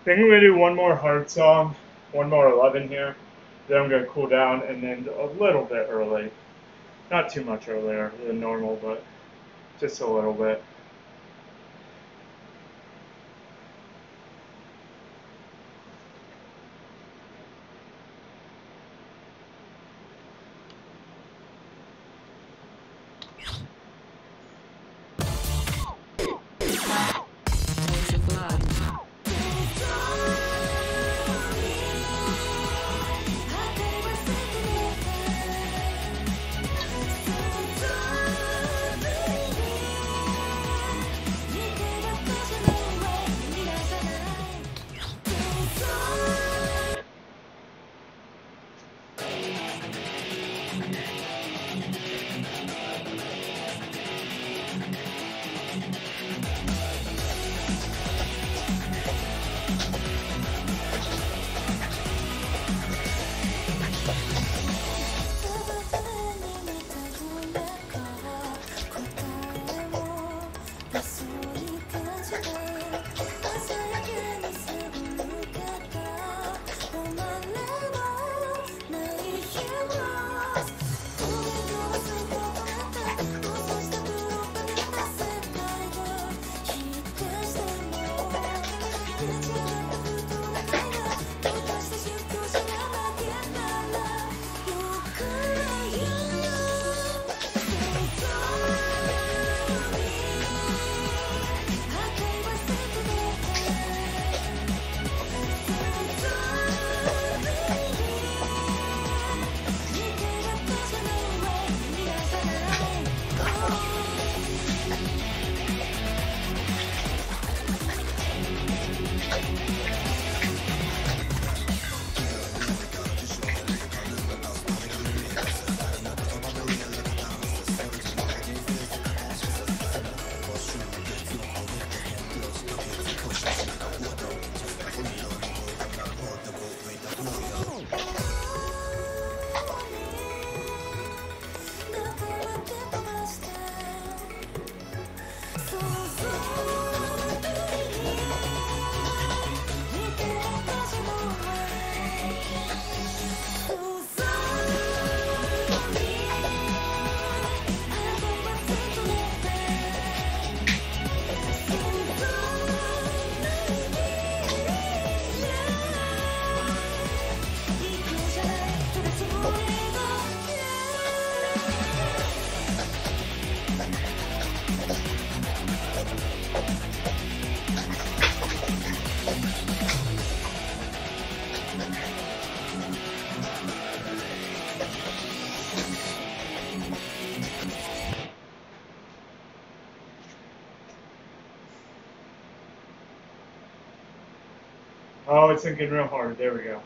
think I'm gonna do one more hard song, one more eleven here. Then I'm gonna cool down and then a little bit early. Not too much earlier than normal, but just a little bit. Oh, it's sinking real hard. There we go.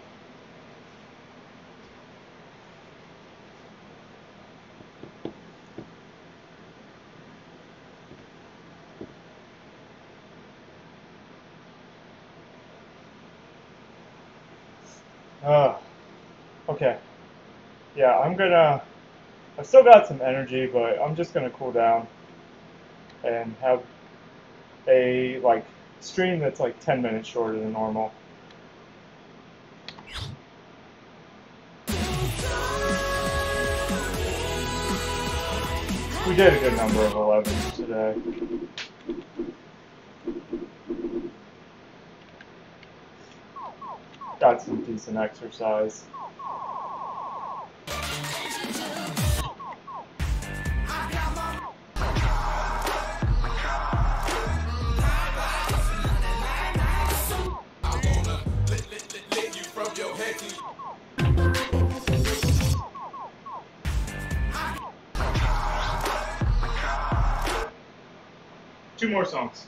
Uh, okay. Yeah, I'm gonna, I've still got some energy, but I'm just gonna cool down and have a, like, stream that's like ten minutes shorter than normal. We did a good number of elevens today. Got some decent exercise. Two more songs.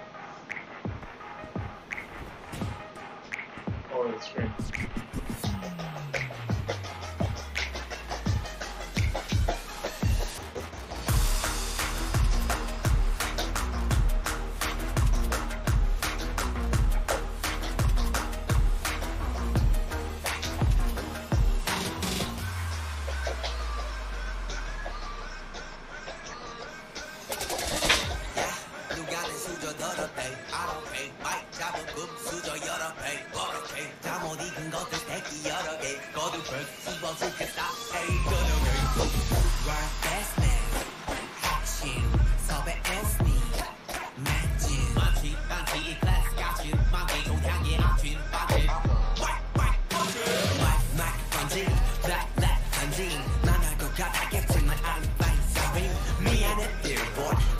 Over the screen. 수저 더럽대. I don't pay. Mic 잡은 금 수저 여러 배.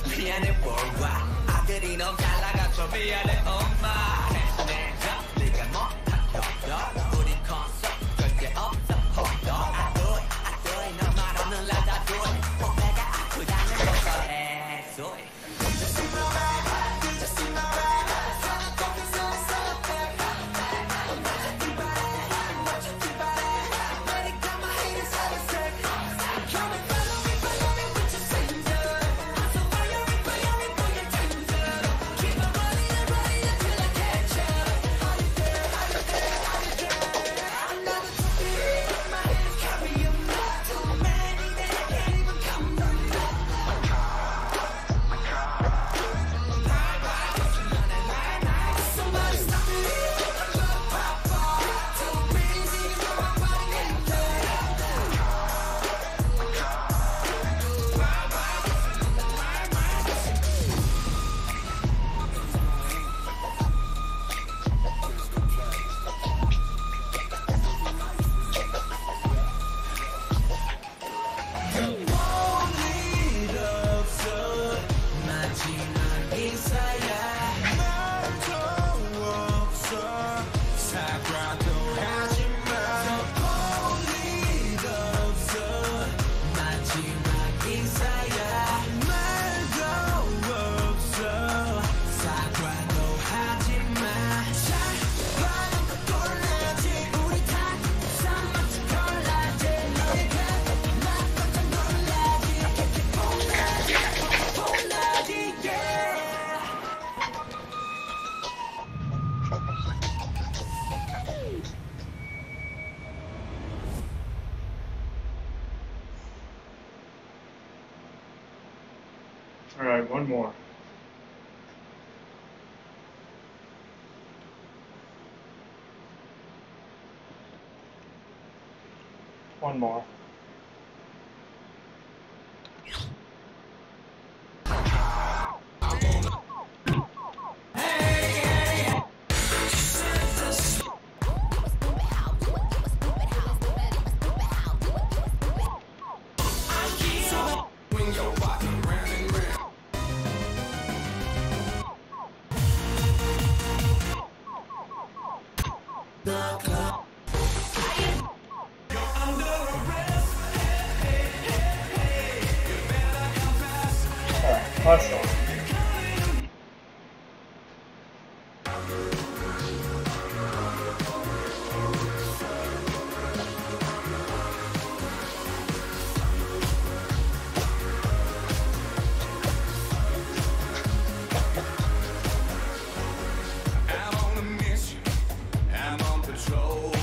미안해 worldwide 아들이 너무 잘 나가서 미안해 엄마 내가 네가 못한 격도 우리 콘서트 절대 없어 hold on I do it I do it 너 말 없는 라다 do it 꼭 내가 아프다는 것도 해소 All right, one more. One more. Hustle. I'm on a mission, I'm on patrol.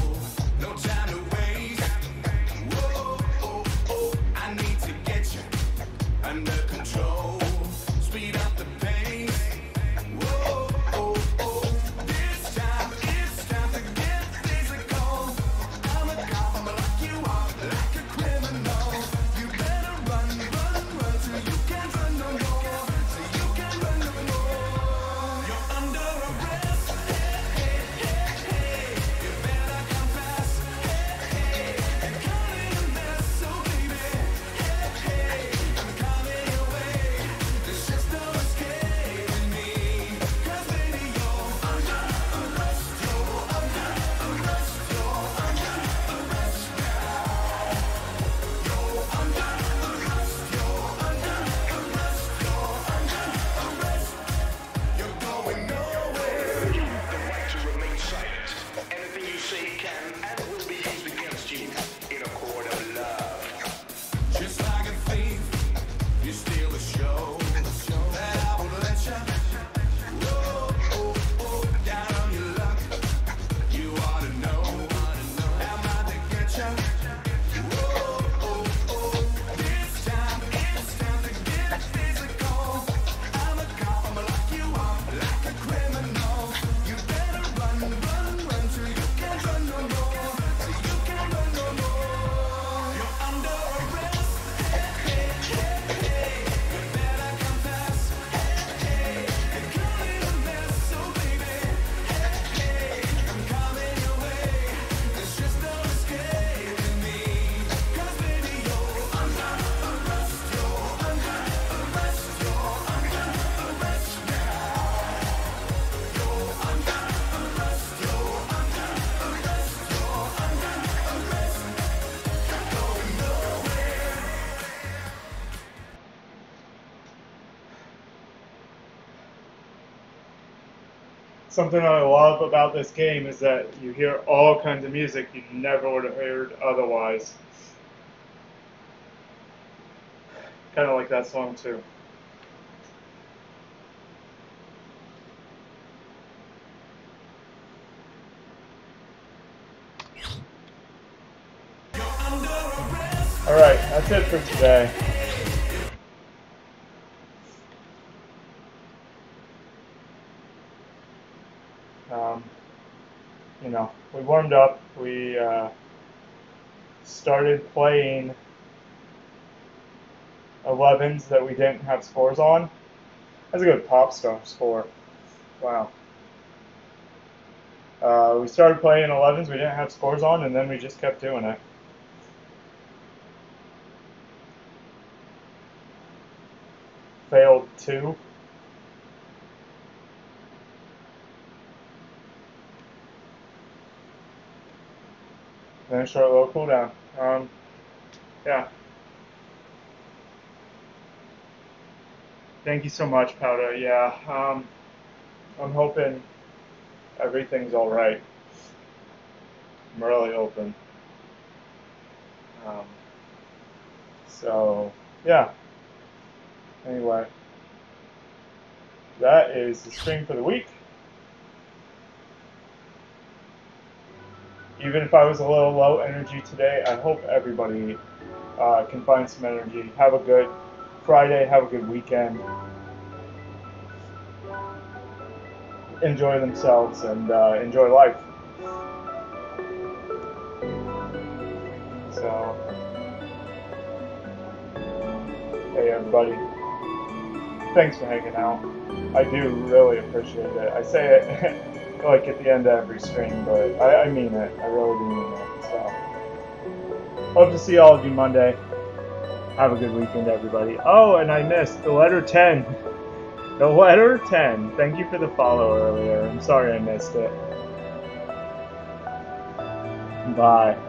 something I love about this game is that you hear all kinds of music you never would have heard otherwise. Kind of like that song too. Alright, that's it for today. Um, you know, we warmed up, we uh, started playing elevens that we didn't have scores on. That's a good pop star score. Wow. Uh, we started playing elevens we didn't have scores on, and then we just kept doing it. Failed two. Then a short little cooldown. Um, yeah. Thank you so much, Powder. Yeah. Um, I'm hoping everything's all right. I'm really hoping. Um, so, yeah. Anyway, that is the stream for the week. Even if I was a little low energy today, I hope everybody uh, can find some energy. Have a good Friday. Have a good weekend. Enjoy themselves and uh, enjoy life. So, hey everybody. Thanks for hanging out. I do really appreciate it. I say it like at the end of every stream, but I, I mean it. I really do mean it. So, hope to see all of you Monday. Have a good weekend, everybody. Oh, and I missed the letter ten. The letter ten. Thank you for the follow earlier. I'm sorry I missed it. Bye.